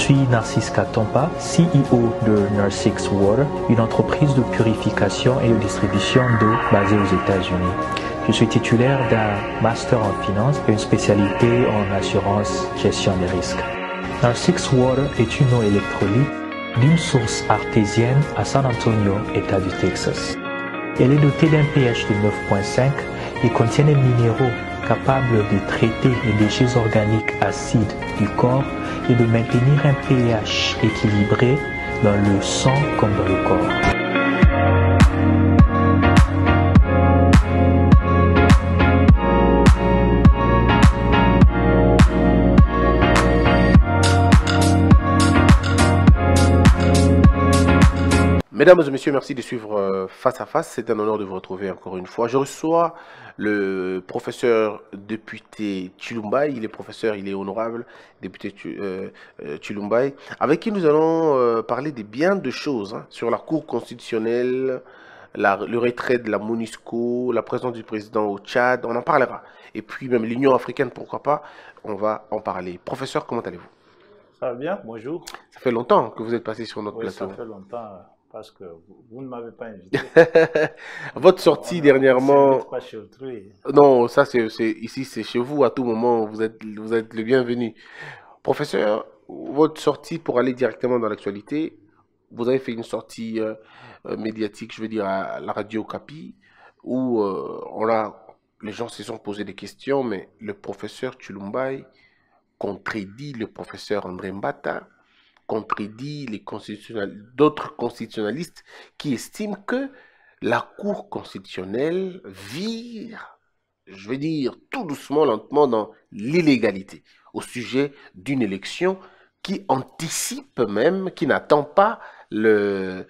suis Narcisse Katompa, CEO de Narsix Water, une entreprise de purification et de distribution d'eau basée aux États-Unis. Je suis titulaire d'un master en finance et une spécialité en assurance gestion des risques. Narsix Water est une eau électrolyte d'une source artésienne à San Antonio, État du Texas. Elle est dotée d'un pH de 9.5 et contient des minéraux capables de traiter les déchets organiques acides du corps et de maintenir un pH équilibré dans le sang comme dans le corps. Mesdames et messieurs, merci de suivre Face à Face. C'est un honneur de vous retrouver encore une fois. Je reçois le professeur député Chilumbaye. Il est professeur, il est honorable, député Chilumbaye, avec qui nous allons parler de bien de choses sur la Cour constitutionnelle, le retrait de la MONUSCO, la présence du président au Tchad. On en parlera. Et puis même l'Union africaine, pourquoi pas, on va en parler. Professeur, comment allez-vous? Ça va bien, bonjour. Ça fait longtemps que vous êtes passé sur notre plateau. Ça fait longtemps. Parce que vous ne m'avez pas invité. Votre sortie dernièrement. Pas chez autrui. Non, ça ici c'est chez vous à tout moment. Vous êtes le bienvenu. Professeur, votre sortie pour aller directement dans l'actualité, vous avez fait une sortie médiatique, je veux dire à la radio Capi, où les gens se sont posé des questions, mais le professeur Chilumbaye contredit le professeur André Mbata, contredit d'autres constitutionnalistes qui estiment que la Cour constitutionnelle vire, je vais dire tout doucement, lentement, dans l'illégalité au sujet d'une élection qui anticipe même, qui n'attend pas le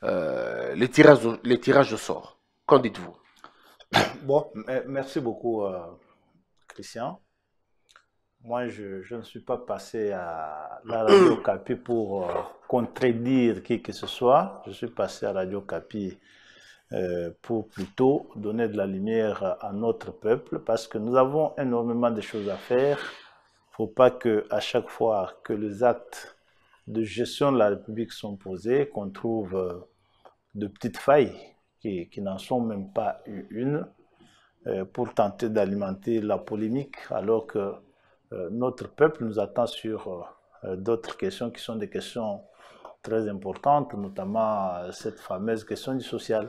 tirage au sort. Qu'en dites-vous? Bon, merci beaucoup, Christian. Moi, je ne suis pas passé à la radio Capi pour contredire qui que ce soit. Je suis passé à Radio Capi pour plutôt donner de la lumière à notre peuple parce que nous avons énormément de choses à faire. Il ne faut pas qu'à chaque fois que les actes de gestion de la République sont posés, qu'on trouve de petites failles qui n'en sont même pas une pour tenter d'alimenter la polémique alors que notre peuple nous attend sur d'autres questions qui sont des questions très importantes, notamment cette fameuse question du social.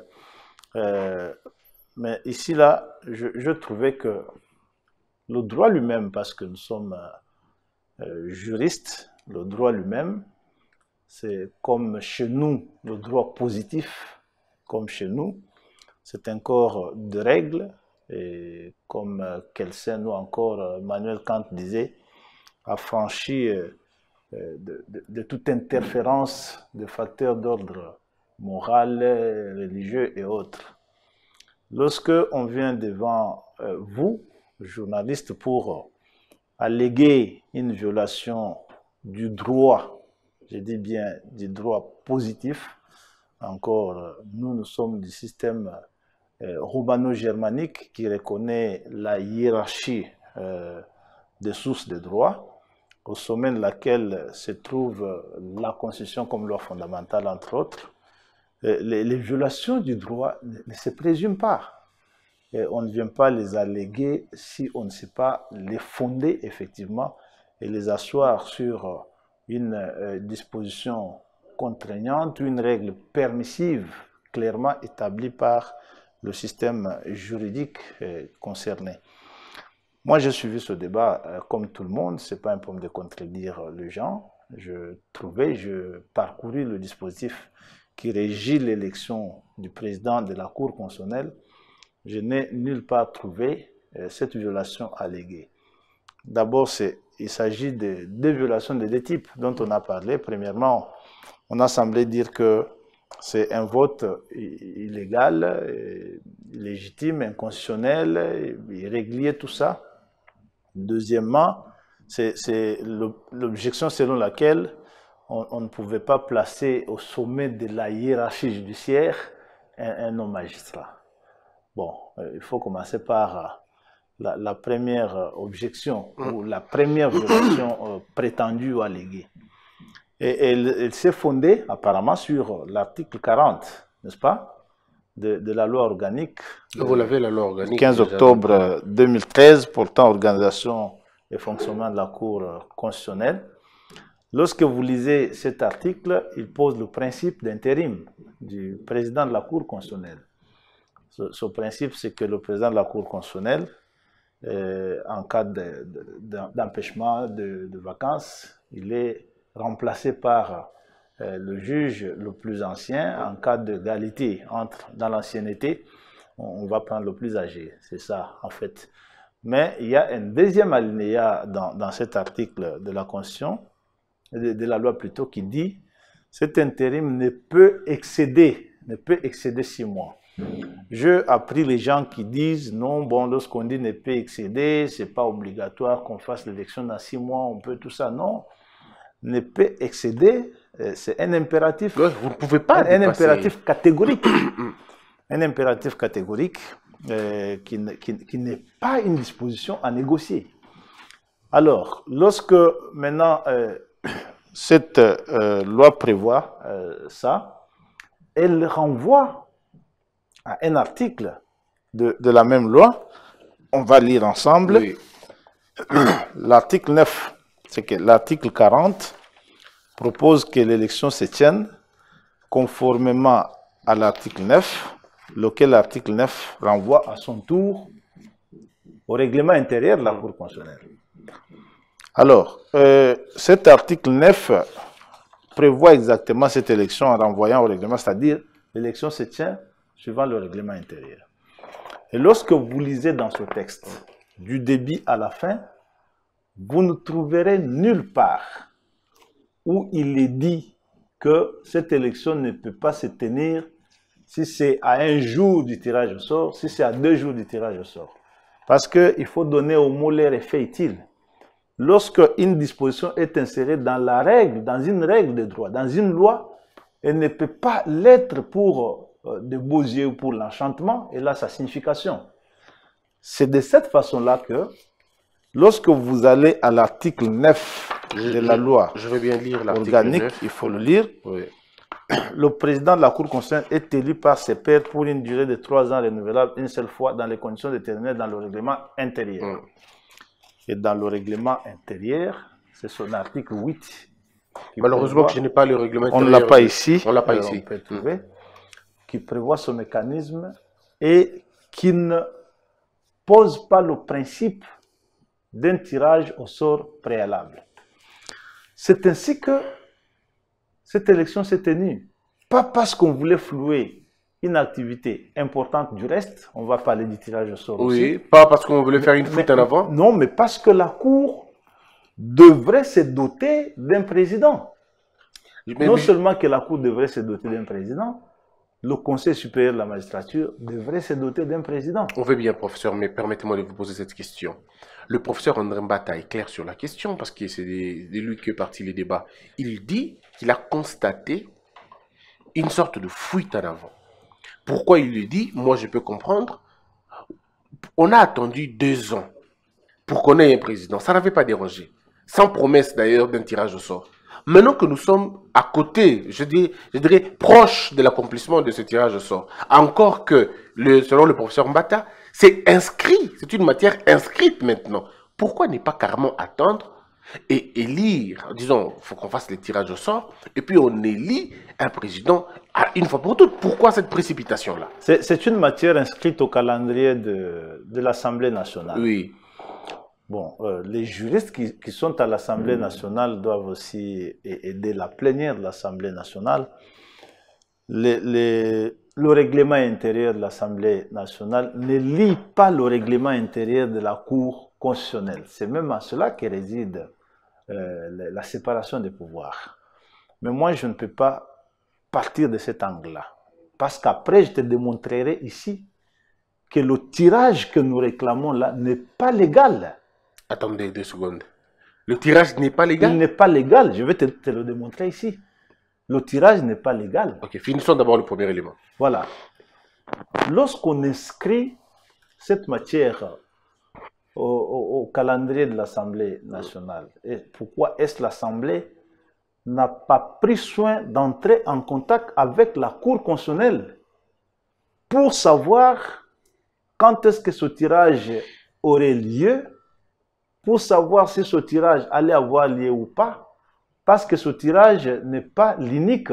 Mais ici, là, je trouvais que le droit lui-même, parce que nous sommes juristes, le droit lui-même, c'est comme chez nous, le droit positif, comme chez nous, c'est un corps de règles. Et comme Kelsen ou encore Manuel Kant disait, affranchi de toute interférence de facteurs d'ordre moral, religieux et autres. Lorsque on vient devant vous, journalistes, pour alléguer une violation du droit, je dis bien du droit positif, encore nous sommes du système romano-germanique qui reconnaît la hiérarchie des sources de droit, au sommet de laquelle se trouve la Constitution comme loi fondamentale, entre autres. Les violations du droit ne se présument pas. Et on ne vient pas les alléguer si on ne sait pas les fonder effectivement et les asseoir sur une disposition contraignante, une règle permissive clairement établie par le système juridique concerné. Moi, j'ai suivi ce débat comme tout le monde. Ce n'est pas un problème de contredire les gens. Je parcourus le dispositif qui régit l'élection du président de la Cour constitutionnelle. Je n'ai nulle part trouvé cette violation alléguée. D'abord, il s'agit de deux violations de deux types dont on a parlé. Premièrement, on a semblé dire que c'est un vote illégal, illégitime, inconstitutionnel, irrégulier, tout ça. Deuxièmement, c'est l'objection selon laquelle on ne pouvait pas placer au sommet de la hiérarchie judiciaire un homme magistrat. Bon, il faut commencer par la première objection, ou la première violation prétendue ou alléguée. Et elle s'est fondée apparemment sur l'article 40, n'est-ce pas, de la loi organique. Vous l'avez, la loi organique. 15 octobre 2013 portant organisation et fonctionnement de la Cour constitutionnelle. Lorsque vous lisez cet article, il pose le principe d'intérim du président de la Cour constitutionnelle. Ce principe, c'est que le président de la Cour constitutionnelle, en cas d'empêchement de vacances, il est remplacé par le juge le plus ancien. En cas d'égalité dans l'ancienneté, on va prendre le plus âgé. C'est ça, en fait. Mais il y a un deuxième alinéa dans cet article de la Constitution, de la loi plutôt, qui dit « Cet intérim ne peut excéder 6 mois ». J'ai appris les gens qui disent non, bon, lorsqu'on dit ne peut excéder, c'est pas obligatoire qu'on fasse l'élection dans 6 mois, on peut tout ça. Non, ne peut excéder, c'est un impératif. Ouais, vous ne pouvez pas un impératif catégorique. Un impératif catégorique qui n'est pas une disposition à négocier. Alors, lorsque maintenant cette loi prévoit ça, elle renvoie à un article de la même loi. On va lire ensemble. Oui. L'article 9, c'est que l'article 40 propose que l'élection se tienne conformément à l'article 9, lequel l'article 9 renvoie à son tour au règlement intérieur de la Cour constitutionnelle. Alors, cet article 9 prévoit exactement cette élection en renvoyant au règlement, c'est-à-dire l'élection se tient suivant le règlement intérieur. Et lorsque vous lisez dans ce texte, du début à la fin, vous ne trouverez nulle part où il est dit que cette élection ne peut pas se tenir si c'est à 1 jour du tirage au sort, si c'est à 2 jours du tirage au sort. Parce qu'il faut donner au mot leur effet utile. Lorsque une disposition est insérée dans la règle, dans une règle de droit, dans une loi, elle ne peut pas l'être pour de beaux yeux ou pour l'enchantement, et là sa signification. C'est de cette façon-là que, lorsque vous allez à l'article 9 de la loi organique, 9. Il faut le lire, oui. Le président de la Cour constitutionnelle est élu par ses pairs pour une durée de 3 ans renouvelable une seule fois dans les conditions déterminées dans le règlement intérieur. Et dans le règlement intérieur, c'est son article 8. Malheureusement, que je n'ai pas le règlement intérieur. On ne l'a pas ici. On ne l'a pas ici. On peut trouver. Qui prévoit ce mécanisme et qui ne pose pas le principe d'un tirage au sort préalable. C'est ainsi que cette élection s'est tenue. Pas parce qu'on voulait flouer une activité importante du reste, on va parler du tirage au sort aussi. Oui, pas parce qu'on voulait faire une fuite en avant. Non, mais parce que la Cour devrait se doter d'un président. Non seulement que la Cour devrait se doter d'un président, le Conseil supérieur de la magistrature devrait se doter d'un président. On veut bien, professeur, mais permettez-moi de vous poser cette question. Le professeur André Mbata est clair sur la question, parce que c'est de lui que partit les débats. Il dit qu'il a constaté une sorte de fuite en avant. Pourquoi il le dit? Moi, je peux comprendre. On a attendu 2 ans pour qu'on ait un président. Ça n'avait pas dérangé. Sans promesse, d'ailleurs, d'un tirage au sort. Maintenant que nous sommes à côté, je dirais proche de l'accomplissement de ce tirage au sort, encore que, selon le professeur Mbata, c'est inscrit, c'est une matière inscrite maintenant. Pourquoi ne pas carrément attendre et élire, disons, il faut qu'on fasse les tirages au sort, et puis on élit un président une fois pour toutes. Pourquoi cette précipitation-là? C'est une matière inscrite au calendrier de l'Assemblée nationale. Oui. Bon, les juristes qui sont à l'Assemblée nationale doivent aussi aider la plénière de l'Assemblée nationale. Le règlement intérieur de l'Assemblée nationale ne lie pas le règlement intérieur de la Cour constitutionnelle. C'est même à cela que réside la séparation des pouvoirs. Mais moi, je ne peux pas partir de cet angle-là. Parce qu'après, je te démontrerai ici que le tirage que nous réclamons là n'est pas légal. Attendez 2 secondes. Le tirage n'est pas légal? Il n'est pas légal. Je vais te le démontrer ici. Le tirage n'est pas légal. Ok, finissons d'abord le premier élément. Voilà. Lorsqu'on inscrit cette matière au calendrier de l'Assemblée nationale, et pourquoi est-ce l'Assemblée n'a pas pris soin d'entrer en contact avec la Cour constitutionnelle pour savoir quand est-ce que ce tirage aurait lieu, pour savoir si ce tirage allait avoir lieu ou pas, parce que ce tirage n'est pas l'unique.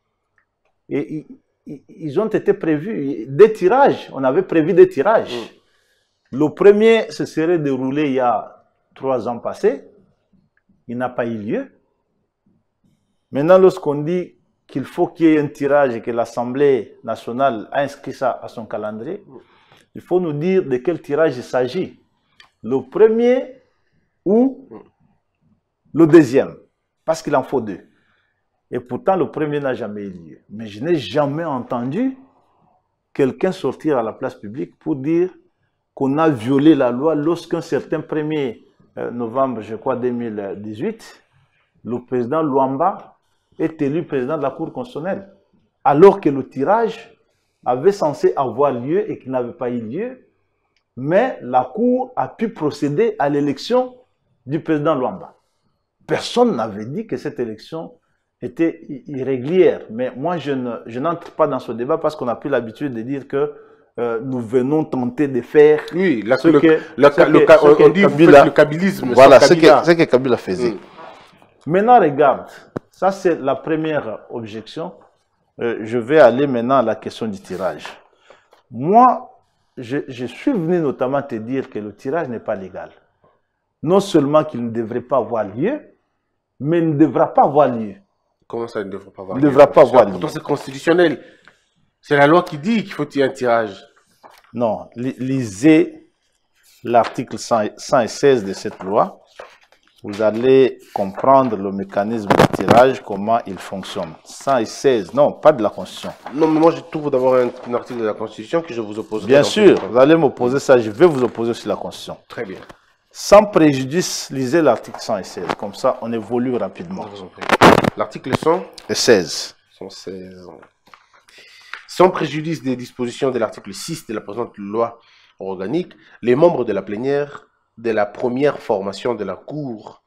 Et ils ont été prévus des tirages, on avait prévu des tirages. Le premier se serait déroulé il y a 3 ans passés, il n'a pas eu lieu. Maintenant, lorsqu'on dit qu'il faut qu'il y ait un tirage et que l'Assemblée nationale a inscrit ça à son calendrier, il faut nous dire de quel tirage il s'agit. Le premier ou le deuxième, parce qu'il en faut 2. Et pourtant, le premier n'a jamais eu lieu. Mais je n'ai jamais entendu quelqu'un sortir à la place publique pour dire qu'on a violé la loi lorsqu'un certain 1er novembre, je crois, 2018, le président Luamba est élu président de la Cour constitutionnelle, alors que le tirage avait censé avoir lieu et qu'il n'avait pas eu lieu, mais la Cour a pu procéder à l'élection du président Luamba. Personne n'avait dit que cette élection était irrégulière, mais moi je n'entre pas dans ce débat parce qu'on a pris l'habitude de dire que nous venons tenter de faire... Oui, on dit vous faites le kabylisme. Voilà, ce que Kabila faisait. Maintenant, regarde, ça c'est la première objection. Je vais aller maintenant à la question du tirage. Moi, je suis venu notamment te dire que le tirage n'est pas légal. Non seulement qu'il ne devrait pas avoir lieu, mais il ne devra pas avoir lieu. Comment ça, il ne devra pas avoir lieu? Il ne devra pas avoir lieu. Pourtant, c'est constitutionnel. C'est la loi qui dit qu'il faut qu'il y ait un tirage. Non, lisez l'article 116 de cette loi. Vous allez comprendre le mécanisme de tirage, comment il fonctionne. 116, non, pas de la Constitution. Non, mais moi, je trouve d'abord un article de la Constitution que je vous oppose. Bien sûr, vous allez m'opposer ça, je vais vous opposer sur la Constitution. Très bien. Sans préjudice, lisez l'article 116, comme ça on évolue rapidement. L'article 116. 116. Sans préjudice des dispositions de l'article 6 de la présente loi organique, les membres de la plénière de la première formation de la Cour,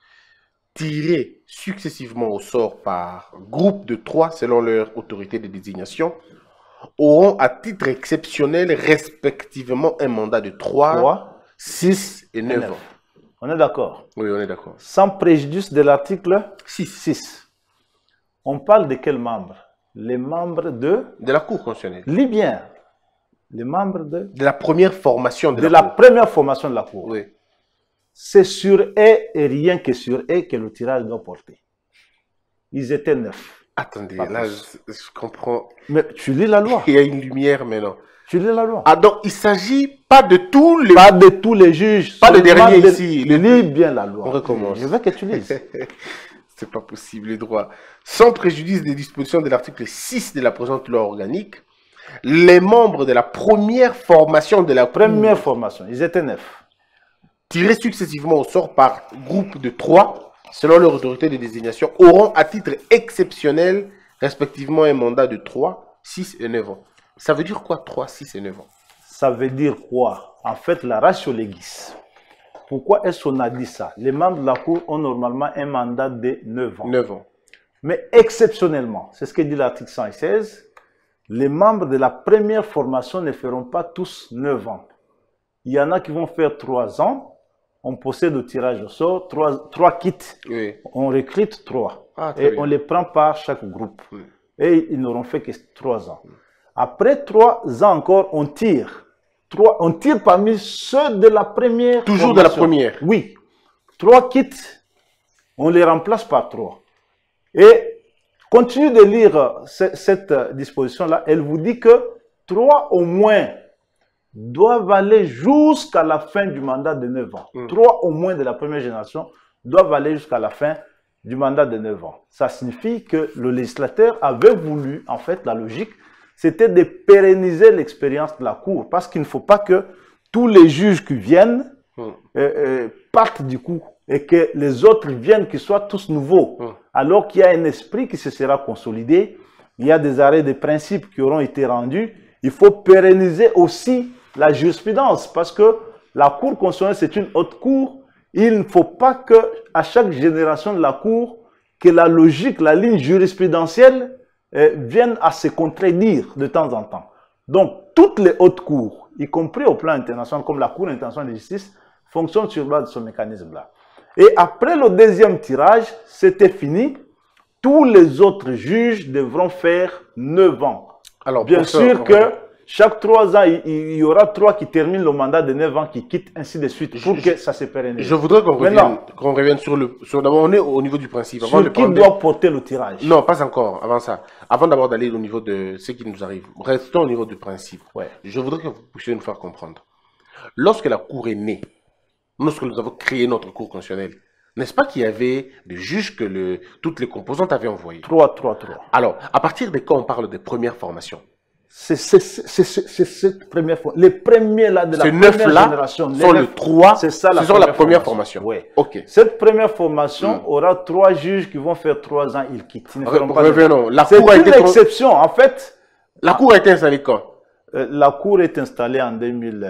tirés successivement au sort par groupe de 3 selon leur autorité de désignation, auront à titre exceptionnel respectivement un mandat de 3, 6 et 9 ans. On est d'accord? Oui, on est d'accord. Sans préjudice de l'article 6. On parle de quels membres? Les membres de la Cour constitutionnelle. Lis bien. Les membres de la première formation de la première formation de la Cour. Oui. C'est sur eux et rien que sur eux que le tirage doit porter. Ils étaient 9. Attendez, là, je comprends. Mais tu lis la loi. Il y a une lumière maintenant. Tu lis la loi. Ah, donc il ne s'agit pas de tous les... Pas de tous les juges. Pas le dernier ici. Lis bien la loi. On recommence. Je veux que tu lises. C'est pas possible, les droits. Sans préjudice des dispositions de l'article 6 de la présente loi organique, les membres de la première formation de la Cour... Première formation, ils étaient 9. Tirés successivement au sort par groupe de 3, selon leur autorité de désignation, auront à titre exceptionnel, respectivement, un mandat de 3, 6 et 9 ans. Ça veut dire quoi, 3, 6 et 9 ans? Ça veut dire quoi? En fait, la ratio legis. Pourquoi est-ce qu'on a dit ça? Les membres de la Cour ont normalement un mandat de 9 ans. 9 ans. Mais exceptionnellement, c'est ce que dit l'article 116, les membres de la première formation ne feront pas tous 9 ans. Il y en a qui vont faire 3 ans. On possède le tirage au sort, 3 kits. Oui. On recrute 3. Et on les prend par chaque groupe. Oui. Et ils n'auront fait que 3 ans. Après 3 ans encore, on tire. On tire parmi ceux de la première Toujours formation. De la première? Oui. 3 kits, on les remplace par 3. Et continue de lire cette disposition-là. Elle vous dit que 3 au moins doivent aller jusqu'à la fin du mandat de 9 ans. 3 au moins de la première génération doivent aller jusqu'à la fin du mandat de 9 ans. Ça signifie que le législateur avait voulu, en fait, la logique, c'était de pérenniser l'expérience de la Cour. Parce qu'il ne faut pas que tous les juges qui viennent partent du coup et que les autres viennent, qu'ils soient tous nouveaux. Alors qu'il y a un esprit qui se sera consolidé, il y a des arrêts de principe qui auront été rendus. Il faut pérenniser aussi la jurisprudence parce que la Cour constitutionnelle, c'est une haute cour. Il ne faut pas qu'à chaque génération de la Cour, que la logique, la ligne jurisprudentielle vienne à se contredire de temps en temps. Donc, toutes les hautes cours, y compris au plan international, comme la Cour internationale de justice, fonctionnent sur base de ce mécanisme-là. Et après le deuxième tirage, c'était fini. Tous les autres juges devront faire 9 ans. Alors, bien sûr que chaque 3 ans, il y aura 3 qui terminent le mandat de 9 ans, qui quittent ainsi de suite pour que ça se pérennise. Je voudrais qu'on revienne sur le... D'abord, on est au niveau du principe. Avant sur qui doit porter le tirage? Non, pas encore, avant ça. Avant d'abord d'aller au niveau de ce qui nous arrive, restons au niveau du principe. Ouais. Je voudrais que vous puissiez nous faire comprendre. Lorsque la Cour est née, lorsque nous avons créé notre Cour constitutionnelle, n'est-ce pas qu'il y avait des juges que toutes les composantes avaient envoyés? 3. Alors, à partir de quand on parle des premières formations? C'est cette première fois. Les premiers là de la première génération. Sont le 3. C'est ça la première formation. Oui. Ok. Cette première formation aura 3 juges qui vont faire 3 ans. Ils quittent. Revenons. C'est une exception. En fait. La Cour a été installée quand? La Cour est installée en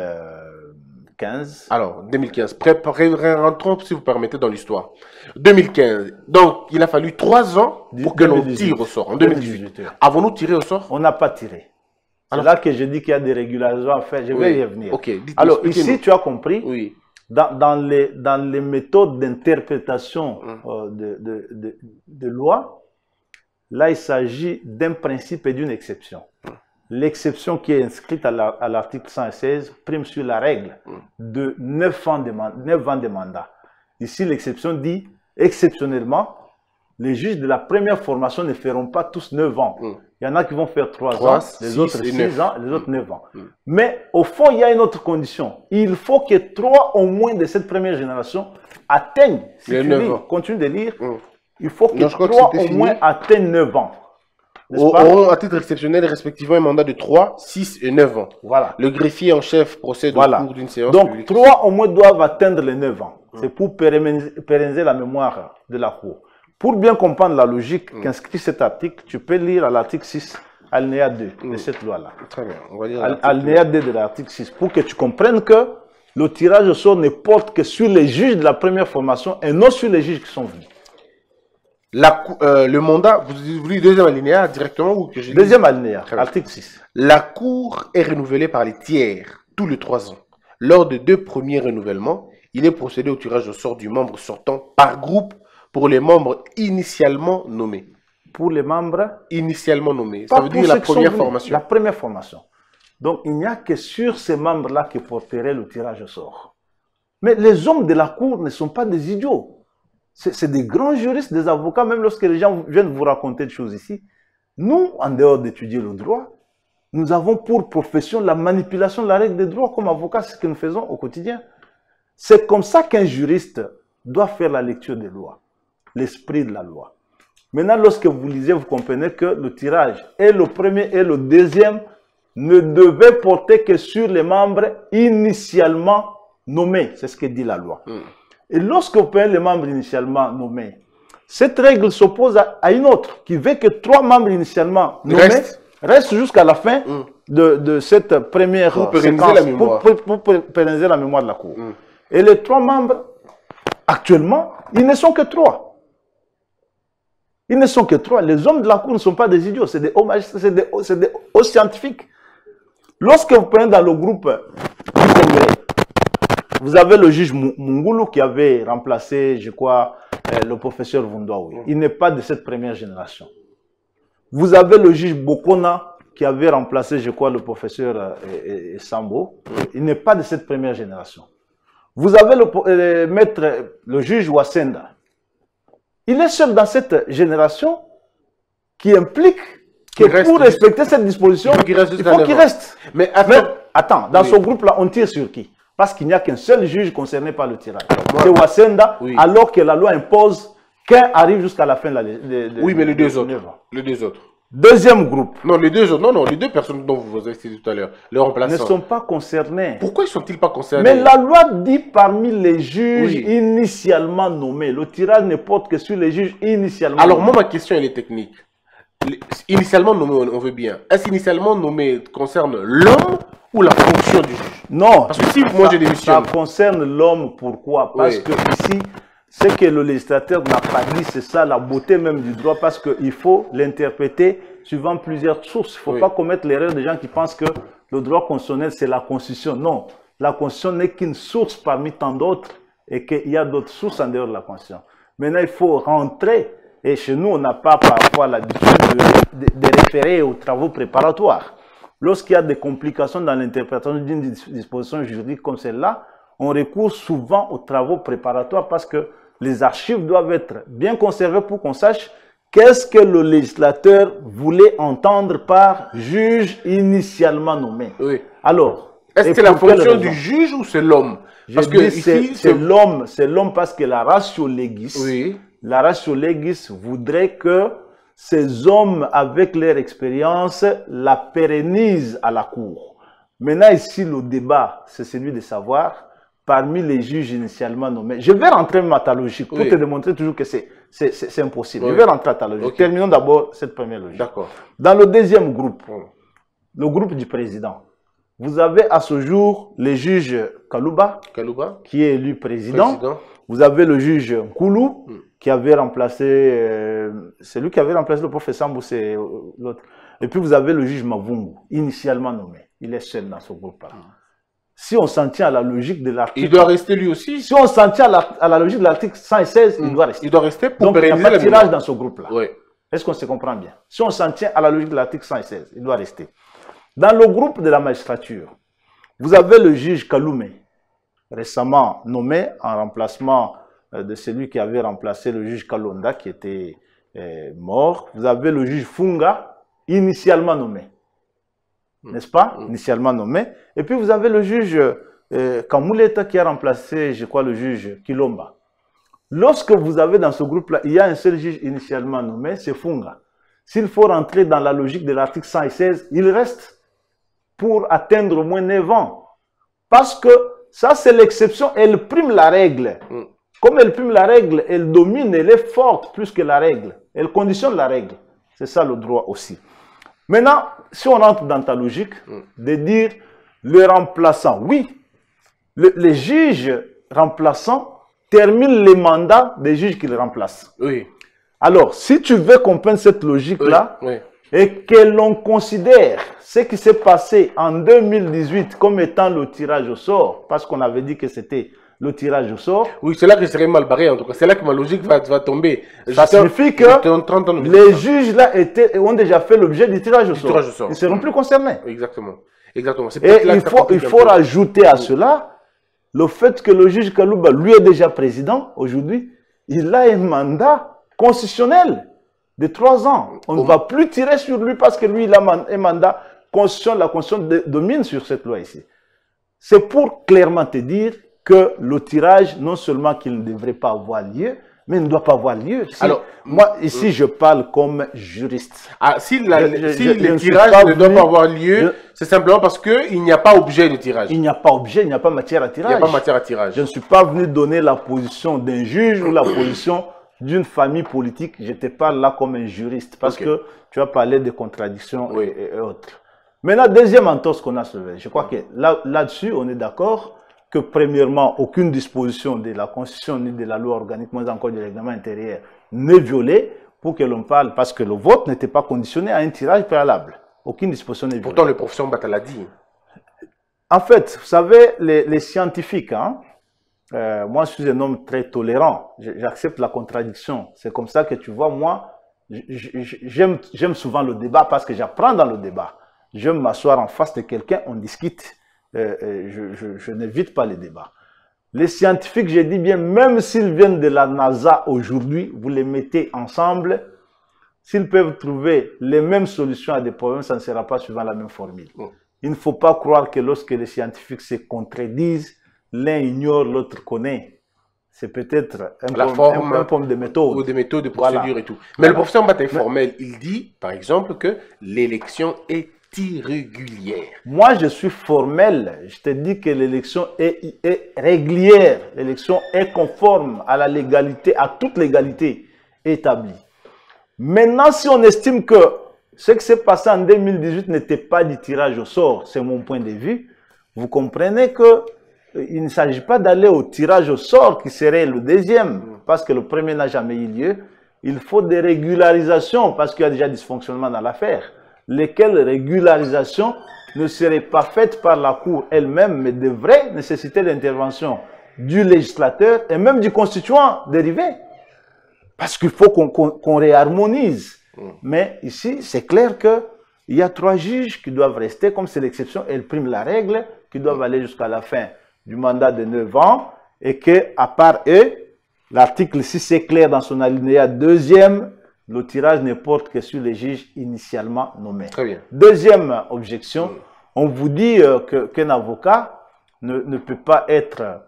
2015. Alors, 2015. Rentrons, si vous permettez, dans l'histoire. 2015. Donc, il a fallu 3 ans pour que l'on tire au sort. En 2018. Avons-nous tiré au sort? On n'a pas tiré. C'est là que je dis qu'il y a des régulations à faire. Je vais y revenir. Okay. Alors, ici, tu as compris. Oui. Dans les méthodes d'interprétation de loi, là, il s'agit d'un principe et d'une exception. L'exception qui est inscrite à l'article 116 prime sur la règle de 9 ans de mandat. Ici, l'exception dit, exceptionnellement, les juges de la première formation ne feront pas tous 9 ans. Il y en a qui vont faire 3 ans, les autres 6 ans, les autres 9 ans. Mais au fond, il y a une autre condition. Il faut que 3 au moins de cette première génération atteignent, si tu lis, continue de lire, il faut que 3 au moins atteignent 9 ans. Auront à titre exceptionnel respectivement un mandat de 3, 6 et 9 ans. Voilà. Le greffier en chef procède au cours d'une séance publique. Donc 3 au moins doivent atteindre les 9 ans. C'est pour pérenniser la mémoire de la Cour. Pour bien comprendre la logique qu'inscrit cet article, tu peux lire à l'article 6, alinéa 2 de cette loi-là. Très bien. On va lire alinéa 2 de l'article 6, pour que tu comprennes que le tirage au sort ne porte que sur les juges de la première formation et non sur les juges qui sont venus. Le mandat, vous voulez deuxième alinéa directement ou que deuxième alinéa, article 6. La Cour est renouvelée par les tiers tous les 3 ans. Lors des 2 premiers renouvellements, il est procédé au tirage au sort du membre sortant par groupe pour les membres initialement nommés. Pour les membres initialement nommés. Ça veut dire la première formation. La première formation. Donc, il n'y a que sur ces membres-là qui porteraient le tirage au sort. Mais les hommes de la Cour ne sont pas des idiots. C'est des grands juristes, des avocats, même lorsque les gens viennent vous raconter des choses ici. Nous, en dehors d'étudier le droit, nous avons pour profession la manipulation de la règle des droits comme avocats, c'est ce que nous faisons au quotidien. C'est comme ça qu'un juriste doit faire la lecture des lois, l'esprit de la loi. Maintenant, lorsque vous lisez, vous comprenez que le tirage, et le premier et le deuxième, ne devaient porter que sur les membres initialement nommés. C'est ce que dit la loi. Et lorsque vous prenez les membres initialement nommés, cette règle s'oppose à une autre qui veut que 3 membres initialement nommés restent jusqu'à la fin de cette première séquence pour pérenniser la mémoire de la Cour. Et les 3 membres, actuellement, ils ne sont que 3. Ils ne sont que 3. Les hommes de la Cour ne sont pas des idiots, c'est des hauts scientifiques. Lorsque vous prenez dans le groupe vous avez le juge Mungulu qui avait remplacé, je crois, le professeur Vundoaoui. Il n'est pas de cette première génération. Vous avez le juge Bokona qui avait remplacé, je crois, le professeur Sambo. Il n'est pas de cette première génération. Vous avez le juge Wasenda. Il est seul dans cette génération qui implique que pour respecter cette disposition, il faut qu'il reste. Mais attends, dans ce groupe-là, on tire sur qui? Parce qu'il n'y a qu'un seul juge concerné par le tirage. C'est Wasenda, alors que la loi impose qu'un arrive jusqu'à la fin de la oui, mais les 2 autres. Les 2 autres. Deuxième groupe. Non, les 2 autres. Non, les 2 personnes dont vous avez cité tout à l'heure, les remplaçants. Ne sont pas concernés. Pourquoi ils ne sont-ils pas concernés? Mais la loi dit parmi les juges initialement nommés. Le tirage ne porte que sur les juges initialement nommés. Alors, moi, ma question, elle est technique. Initialement nommé, on veut bien. Est-ce initialement nommé concerne l'homme ou la fonction du juge? Non. Parce que si moi j'ai démissionné. Ça concerne l'homme, pourquoi? Parce que ici, Ce que le législateur n'a pas dit, c'est ça la beauté même du droit, parce qu'il faut l'interpréter suivant plusieurs sources. Il ne faut pas commettre l'erreur des gens qui pensent que le droit constitutionnel, c'est la Constitution. Non, la Constitution n'est qu'une source parmi tant d'autres et qu'il y a d'autres sources en dehors de la Constitution. Maintenant, il faut rentrer, et chez nous, on n'a pas parfois l'habitude de référer aux travaux préparatoires. Lorsqu'il y a des complications dans l'interprétation d'une disposition juridique comme celle-là, on recourt souvent aux travaux préparatoires parce que les archives doivent être bien conservées pour qu'on sache qu'est-ce que le législateur voulait entendre par juge initialement nommé. Oui. Alors, est-ce que c'est la fonction du juge ou c'est l'homme? Parce que c'est l'homme parce que la ratio legis, la ratio legis voudrait que ces hommes, avec leur expérience, la pérennisent à la cour. Maintenant, ici, le débat, c'est celui de savoir, parmi les juges initialement nommés, je vais rentrer dans ta logique pour te démontrer toujours que c'est impossible. Je vais rentrer dans ta logique. Terminons d'abord cette première logique. D'accord. Dans le deuxième groupe, le groupe du président, vous avez à ce jour le juge Kalouba, qui est élu président. Vous avez le juge Nkoulou, qui avait remplacé, c'est lui qui avait remplacé le professeur Sambou, c'est l'autre. Et puis vous avez le juge Mavungu, initialement nommé. Il est seul dans ce groupe-là. Si on s'en tient à la logique de l'article... Il doit rester lui aussi. Si on s'en tient à la logique de l'article 116, il doit rester. Il doit rester pour pérenniser. Donc il n'y a pas de tirage dans ce groupe-là. Oui. Est-ce qu'on se comprend bien? Si on s'en tient à la logique de l'article 116, il doit rester. Dans le groupe de la magistrature, vous avez le juge Kaloumé, récemment nommé en remplacement de celui qui avait remplacé le juge Kalonda, qui était mort. Vous avez le juge Funga, initialement nommé. N'est-ce pas? Initialement nommé. Et puis vous avez le juge Kamouleta qui a remplacé, je crois, le juge Kilomba. Lorsque vous avez dans ce groupe-là, il y a un seul juge initialement nommé, c'est Funga. S'il faut rentrer dans la logique de l'article 116, il reste pour atteindre au moins 9 ans. Parce que ça, c'est l'exception, elle prime la règle. Comme elle prime la règle, elle domine, elle est forte plus que la règle. Elle conditionne la règle. C'est ça le droit aussi. Maintenant, si on rentre dans ta logique de dire le remplaçant, oui, les juges remplaçants terminent les mandats des juges qui les remplacent. Oui. Alors, si tu veux comprendre cette logique-là, et que l'on considère ce qui s'est passé en 2018 comme étant le tirage au sort, parce qu'on avait dit que c'était le tirage au sort. Oui, c'est là que je serais mal barré en tout cas. C'est là que ma logique va tomber. Ça signifie que les juges là ont déjà fait l'objet du tirage au sort. Ils ne seront plus concernés. Exactement. Exactement. Et il faut rajouter à cela le fait que le juge Kalouba, lui, est déjà président aujourd'hui. Il a un mandat constitutionnel de 3 ans. On ne va plus tirer sur lui parce que lui, il a un mandat constitutionnel. La Constitution domine sur cette loi ici. C'est pour clairement te dire que le tirage, non seulement qu'il ne devrait pas avoir lieu, mais il ne doit pas avoir lieu. Alors, moi, ici, je parle comme juriste. Si le tirage ne doit pas avoir lieu, c'est simplement parce qu'il n'y a pas objet de tirage. Il n'y a pas objet, il n'y a pas matière à tirage. Il n'y a pas matière à tirage. Je ne suis pas venu donner la position d'un juge ou la position d'une famille politique. Je te parle là comme un juriste, parce que tu as parlé de contradictions et autres. Maintenant, deuxième entorse qu'on a soulevée. Je crois que là-dessus, on est d'accord que premièrement, aucune disposition de la Constitution ni de la loi organique, moins encore du règlement intérieur, n'est violée pour que l'on parle, parce que le vote n'était pas conditionné à un tirage préalable. Aucune disposition n'est violée. Pourtant, le professeur Mbata l'a dit. En fait, vous savez, les scientifiques, moi je suis un homme très tolérant, j'accepte la contradiction. C'est comme ça que tu vois, moi, j'aime souvent le débat parce que j'apprends dans le débat. J'aime m'asseoir en face de quelqu'un, on discute. Je n'évite pas les débats. Les scientifiques, j'ai dit bien, même s'ils viennent de la NASA aujourd'hui, vous les mettez ensemble, s'ils peuvent trouver les mêmes solutions à des problèmes, ça ne sera pas suivant la même formule. Il ne faut pas croire que lorsque les scientifiques se contredisent, l'un ignore, l'autre connaît. C'est peut-être un problème de méthode. Ou des méthodes, de procédure et tout. Mais le professeur Mbata est formel. Il dit, par exemple, que l'élection est irrégulière. Moi, je suis formel. Je te dis que l'élection est régulière. L'élection est conforme à la légalité, à toute légalité établie. Maintenant, si on estime que ce qui s'est passé en 2018 n'était pas du tirage au sort, c'est mon point de vue, vous comprenez que il ne s'agit pas d'aller au tirage au sort qui serait le deuxième. parce que le premier n'a jamais eu lieu. Il faut des régularisations parce qu'il y a déjà dysfonctionnement dans l'affaire. Lesquelles régularisations ne seraient pas faites par la Cour elle-même, mais devraient nécessiter l'intervention du législateur et même du constituant dérivé. Parce qu'il faut qu'on réharmonise. Mais ici, c'est clair qu'il y a 3 juges qui doivent rester, comme c'est l'exception, elles priment la règle, qui doivent aller jusqu'à la fin du mandat de 9 ans, et qu'à part eux, l'article 6 est clair dans son alinéa 2e, le tirage ne porte que sur les juges initialement nommés. Très bien. Deuxième objection, on vous dit qu'un avocat ne peut pas être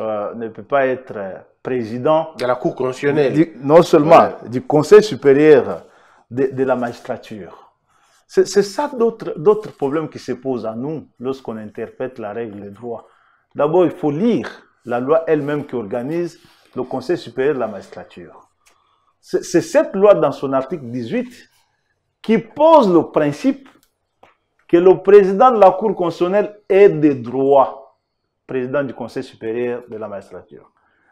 président De la Cour constitutionnelle. non seulement du Conseil supérieur de la magistrature. C'est ça d'autres problèmes qui se posent à nous lorsqu'on interprète la règle de droit. D'abord, il faut lire la loi elle-même qui organise le Conseil supérieur de la magistrature. C'est cette loi dans son article 18 qui pose le principe que le président de la Cour constitutionnelle est de droit, président du Conseil supérieur de la magistrature.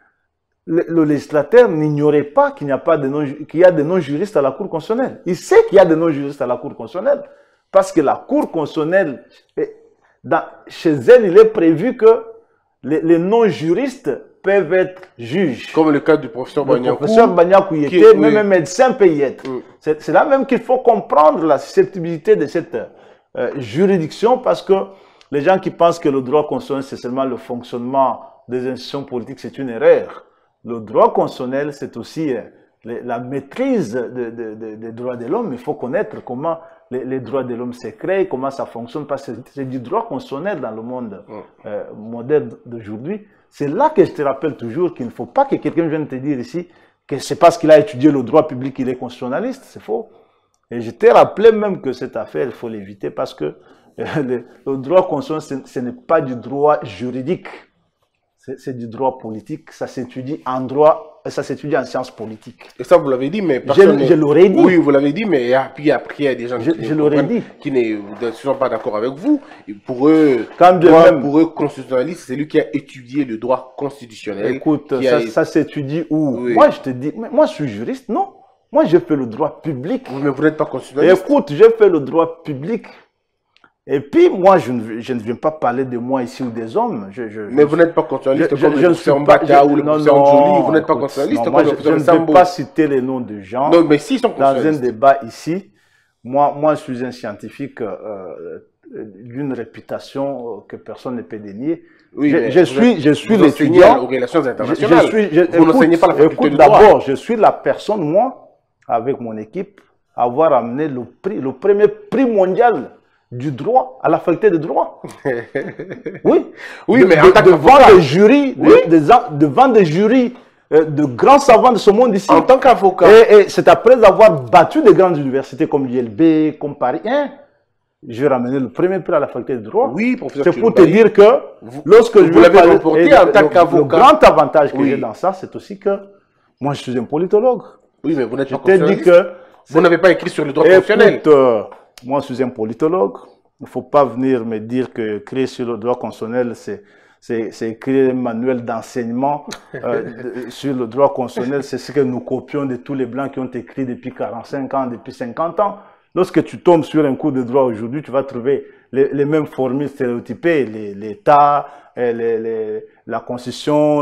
Le législateur n'ignorait pas qu'il y a des non-juristes à la Cour constitutionnelle. Il sait qu'il y a des non-juristes à la Cour constitutionnelle parce que la Cour constitutionnelle, chez elle, il est prévu que les non-juristes peuvent être juges. Comme le cas du professeur Bagnakou. Le professeur Bagnakou y était, même un médecin peut y être. C'est là même qu'il faut comprendre la susceptibilité de cette juridiction parce que les gens qui pensent que le droit constitutionnel, c'est seulement le fonctionnement des institutions politiques, c'est une erreur. Le droit constitutionnel, c'est aussi la maîtrise des droits de l'homme. Il faut connaître comment les droits de l'homme se créent, comment ça fonctionne, parce que c'est du droit constitutionnel dans le monde moderne d'aujourd'hui. C'est là que je te rappelle toujours qu'il ne faut pas que quelqu'un vienne te dire ici que c'est parce qu'il a étudié le droit public qu'il est constitutionnaliste. C'est faux. Et je t'ai rappelé même que cette affaire, il faut l'éviter parce que le droit constitutionnel, ce n'est pas du droit juridique. C'est du droit politique. Ça s'étudie en droit, ça s'étudie en sciences politiques. Et ça, vous l'avez dit, mais personne je l'aurais dit. Oui, vous l'avez dit, mais puis après, il y a des gens qui ne sont pas d'accord avec vous. Et pour eux, constitutionnaliste, c'est lui qui a étudié le droit constitutionnel. Écoute, ça s'étudie où? Oui. Moi, je te dis, moi, je suis juriste, non? Moi, j'ai fait le droit public. Mais vous n'êtes pas constitutionnaliste. Écoute, j'ai fait le droit public. Et puis, moi, je ne viens pas parler de moi ici ou des hommes. Mais vous n'êtes pas constitutionnaliste comme le professeur Mbata ou le professeur Joly. Vous n'êtes pas constitutionnaliste comme le professeur Sambo. Je ne vais pas citer les noms de gens. Non, mais s'ils sont constitutionnalistes. Dans un débat ici, moi, je suis un scientifique d'une réputation que personne ne peut dénier. Oui, je suis l'étudiant. Aux relations internationales. Vous n'enseignez pas la faculté de droit. D'abord, je suis la personne, moi, avec mon équipe, à avoir amené le premier prix mondial du droit à la faculté de droit. Oui. Oui, mais devant des jurys, devant des jurys de grands savants de ce monde ici. En tant qu'avocat. Et c'est après avoir battu des grandes universités comme l'ILB, comme Paris 1, j'ai ramené le premier prix à la faculté de droit. Oui, professeur. C'est pour te dire que lorsque vous l'avez remporté en tant qu'avocat. Le grand avantage que j'ai dans ça, c'est aussi que moi, je suis un politologue. Oui, mais vous n'êtes pas constitutionnaliste. Je t'ai dit que vous n'avez pas écrit sur le droit constitutionnel. Moi, je suis un politologue. Il ne faut pas venir me dire que écrire sur le droit constitutionnel, c'est écrire un manuel d'enseignement sur le droit constitutionnel. C'est ce que nous copions de tous les blancs qui ont écrit depuis 45 ans, depuis 50 ans. Lorsque tu tombes sur un cours de droit aujourd'hui, tu vas trouver les mêmes formules stéréotypées, l'État, la Constitution,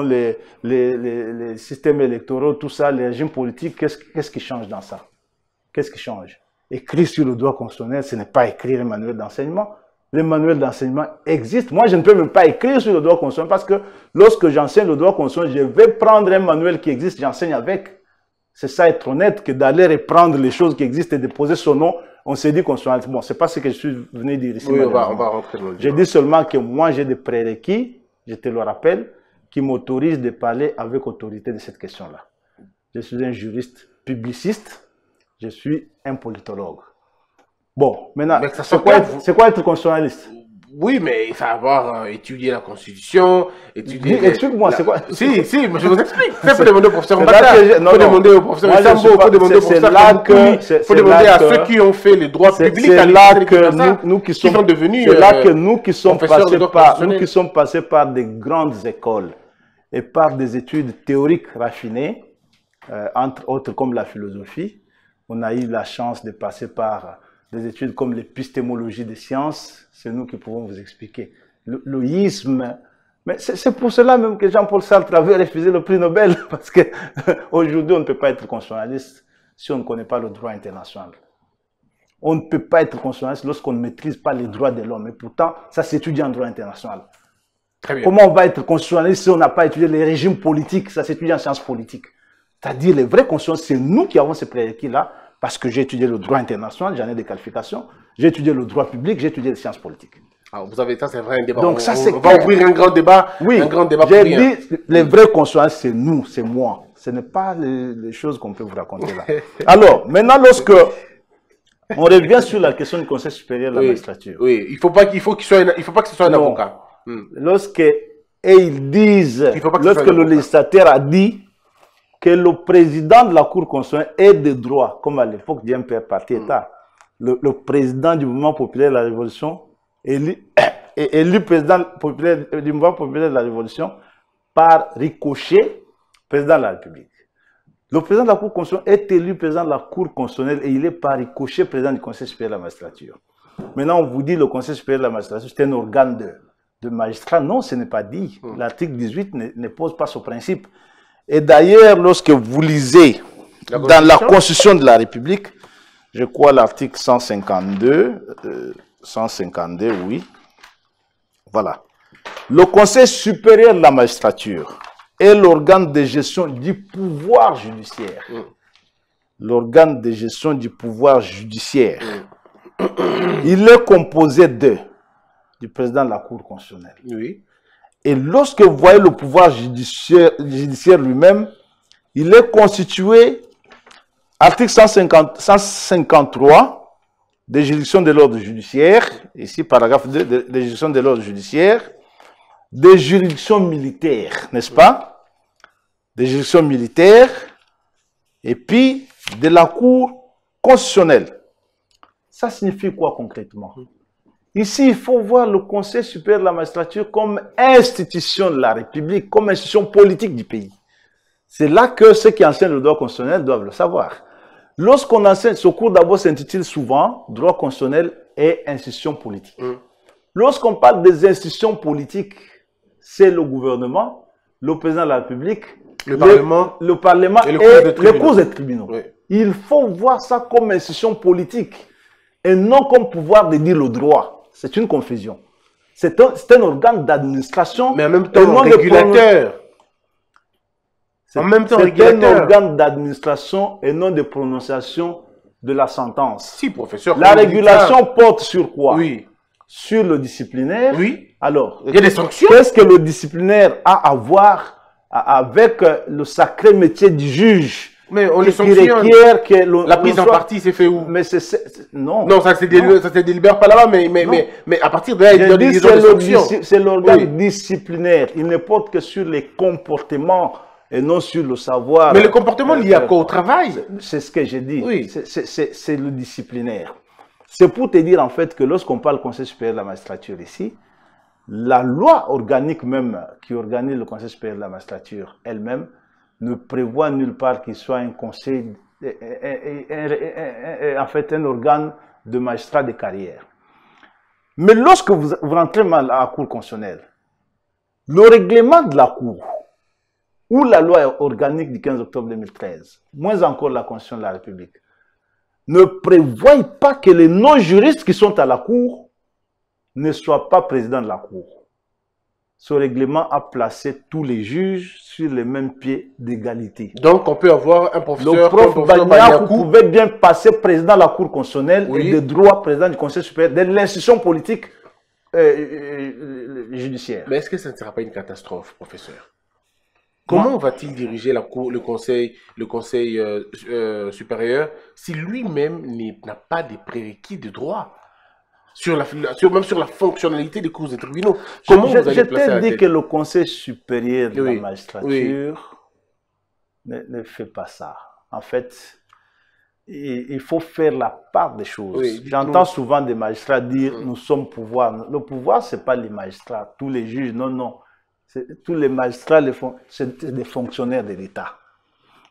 les systèmes électoraux, tout ça, les régimes politiques. Qu'est-ce qui change dans ça? Qu'est-ce qui change? Écrire sur le droit constitutionnel, ce n'est pas écrire un manuel d'enseignement. Les manuels d'enseignement existent. Moi, je ne peux même pas écrire sur le droit constitutionnel parce que lorsque j'enseigne le droit constitutionnel, je vais prendre un manuel qui existe, j'enseigne avec. C'est ça être honnête que d'aller reprendre les choses qui existent et de poser son nom. On s'est dit constitutionnaliste. Bon, c'est pas ce que je suis venu dire ici. Oui, on va rentrer dans le J'ai dit seulement que moi, j'ai des prérequis, je te le rappelle, qui m'autorisent de parler avec autorité de cette question-là. Je suis un juriste publiciste. Je suis un politologue. Bon, maintenant, c'est quoi être constitutionnaliste? Oui, mais il faut avoir étudié la Constitution, étudier... Explique-moi, c'est quoi? Si, mais je vous explique. Il faut demander au professeur Mbata, il faut demander au professeur Sambo, il faut demander au professeur Kamkoumi, il faut demander à ceux qui ont fait les droits publics à l'université nous qui sont devenus... C'est là que nous qui sommes passés par des grandes écoles et par des études théoriques raffinées, entre autres comme la philosophie. On a eu la chance de passer par des études comme l'épistémologie des sciences. C'est nous qui pouvons vous expliquer. Le isme. Mais c'est pour cela même que Jean-Paul Sartre avait refusé le prix Nobel, parce qu'aujourd'hui, on ne peut pas être constitutionnaliste si on ne connaît pas le droit international. On ne peut pas être constitutionnaliste lorsqu'on ne maîtrise pas les droits de l'homme. Et pourtant, ça s'étudie en droit international. Très bien. Comment on va être constitutionnaliste si on n'a pas étudié les régimes politiques? Ça s'étudie en sciences politiques. C'est-à-dire, les vrais constitutionnalistes, c'est nous qui avons ces prérequis-là, parce que j'ai étudié le droit international, j'en ai des qualifications, j'ai étudié le droit public, j'ai étudié les sciences politiques. Ah, vous avez ça, c'est vrai, un débat. Donc, on va ouvrir un grand débat. Oui, un grand débat j'ai dit, les vrais constitutionnalistes, c'est nous, c'est moi. Ce n'est pas les choses qu'on peut vous raconter là. Alors, maintenant, lorsque on revient sur la question du Conseil supérieur de la magistrature. Oui, il faut pas que ce soit un avocat. Lorsque ils disent, lorsque le législateur a dit que le président de la Cour constitutionnelle est de droit, comme à l'époque du MPR Parti État, le président du mouvement populaire de la Révolution, élu président populaire, du mouvement populaire de la Révolution par ricochet, président de la République. Le président de la Cour constitutionnelle est élu président de la Cour constitutionnelle et il est par ricochet président du Conseil supérieur de la magistrature. Maintenant, on vous dit le Conseil supérieur de la magistrature, c'est un organe de magistrat. Non, ce n'est pas dit. L'article 18 ne pose pas ce principe. Et d'ailleurs, lorsque vous lisez dans la Constitution de la République, je crois l'article 152, oui, voilà. Le Conseil supérieur de la magistrature est l'organe de gestion du pouvoir judiciaire. L'organe de gestion du pouvoir judiciaire. Il est composé du président de la Cour constitutionnelle. Oui. Et lorsque vous voyez le pouvoir judiciaire lui-même, il est constitué, article 153, des juridictions de l'ordre judiciaire, ici paragraphe 2, des juridictions de l'ordre judiciaire, des juridictions militaires, n'est-ce pas? Des juridictions militaires, et puis de la Cour constitutionnelle. Ça signifie quoi concrètement? Ici, il faut voir le Conseil supérieur de la magistrature comme institution de la République, comme institution politique du pays. C'est là que ceux qui enseignent le droit constitutionnel doivent le savoir. Lorsqu'on enseigne, ce cours d'abord s'intitule souvent « Droit constitutionnel et institutions politiques ». Lorsqu'on parle des institutions politiques, c'est le gouvernement, le président de la République, le Parlement et les cours et tribunaux. Oui. Il faut voir ça comme institution politique et non comme pouvoir de dire le droit. C'est une confusion. C'est un organe d'administration. Mais en même temps, régulateur. C'est un organe d'administration et non de prononciation de la sentence. Si, professeur. La régulation porte sur quoi? Oui. Sur le disciplinaire. Oui. Alors, il y a des sanctions. Qu'est-ce que le disciplinaire a à voir avec le sacré métier du juge? Mais on les sanctionne. La prise en partie, c'est fait où? Mais non. Non, ça se délibère pas là-bas, mais à partir de là, il y a des sanctions. C'est l'organe disciplinaire. Il ne porte que sur les comportements et non sur le savoir. Mais le comportement lié à quoi? Au travail? C'est ce que j'ai dit. Oui. C'est le disciplinaire. C'est pour te dire en fait que lorsqu'on parle Conseil supérieur de la magistrature ici, la loi organique même qui organise le Conseil supérieur de la magistrature elle-même ne prévoit nulle part qu'il soit un conseil, en fait un organe de magistrat de carrière. Mais lorsque vous rentrez mal à la Cour constitutionnelle, le règlement de la Cour, ou la loi organique du 15 octobre 2013, moins encore la Constitution de la République, ne prévoit pas que les non-juristes qui sont à la Cour ne soient pas présidents de la Cour. Ce règlement a placé tous les juges sur les mêmes pieds d'égalité. Donc, on peut avoir un professeur... Le prof Baniakou pouvait bien passer président de la Cour constitutionnelle et de droit président du Conseil supérieur de l'institution politique judiciaire. Mais est-ce que ça ne sera pas une catastrophe, professeur? Comment va-t-il diriger la cour, le conseil supérieur si lui-même n'a pas des prérequis de droit même sur la fonctionnalité des cours et tribunaux? Comment vous allez placer la tête? Je t'ai dit que le Conseil supérieur de la magistrature ne fait pas ça. En fait, il faut faire la part des choses. Oui, j'entends souvent des magistrats dire nous sommes pouvoir. Le pouvoir, ce n'est pas les magistrats, tous les juges, non, non. Tous les magistrats, c'est des fonctionnaires de l'État.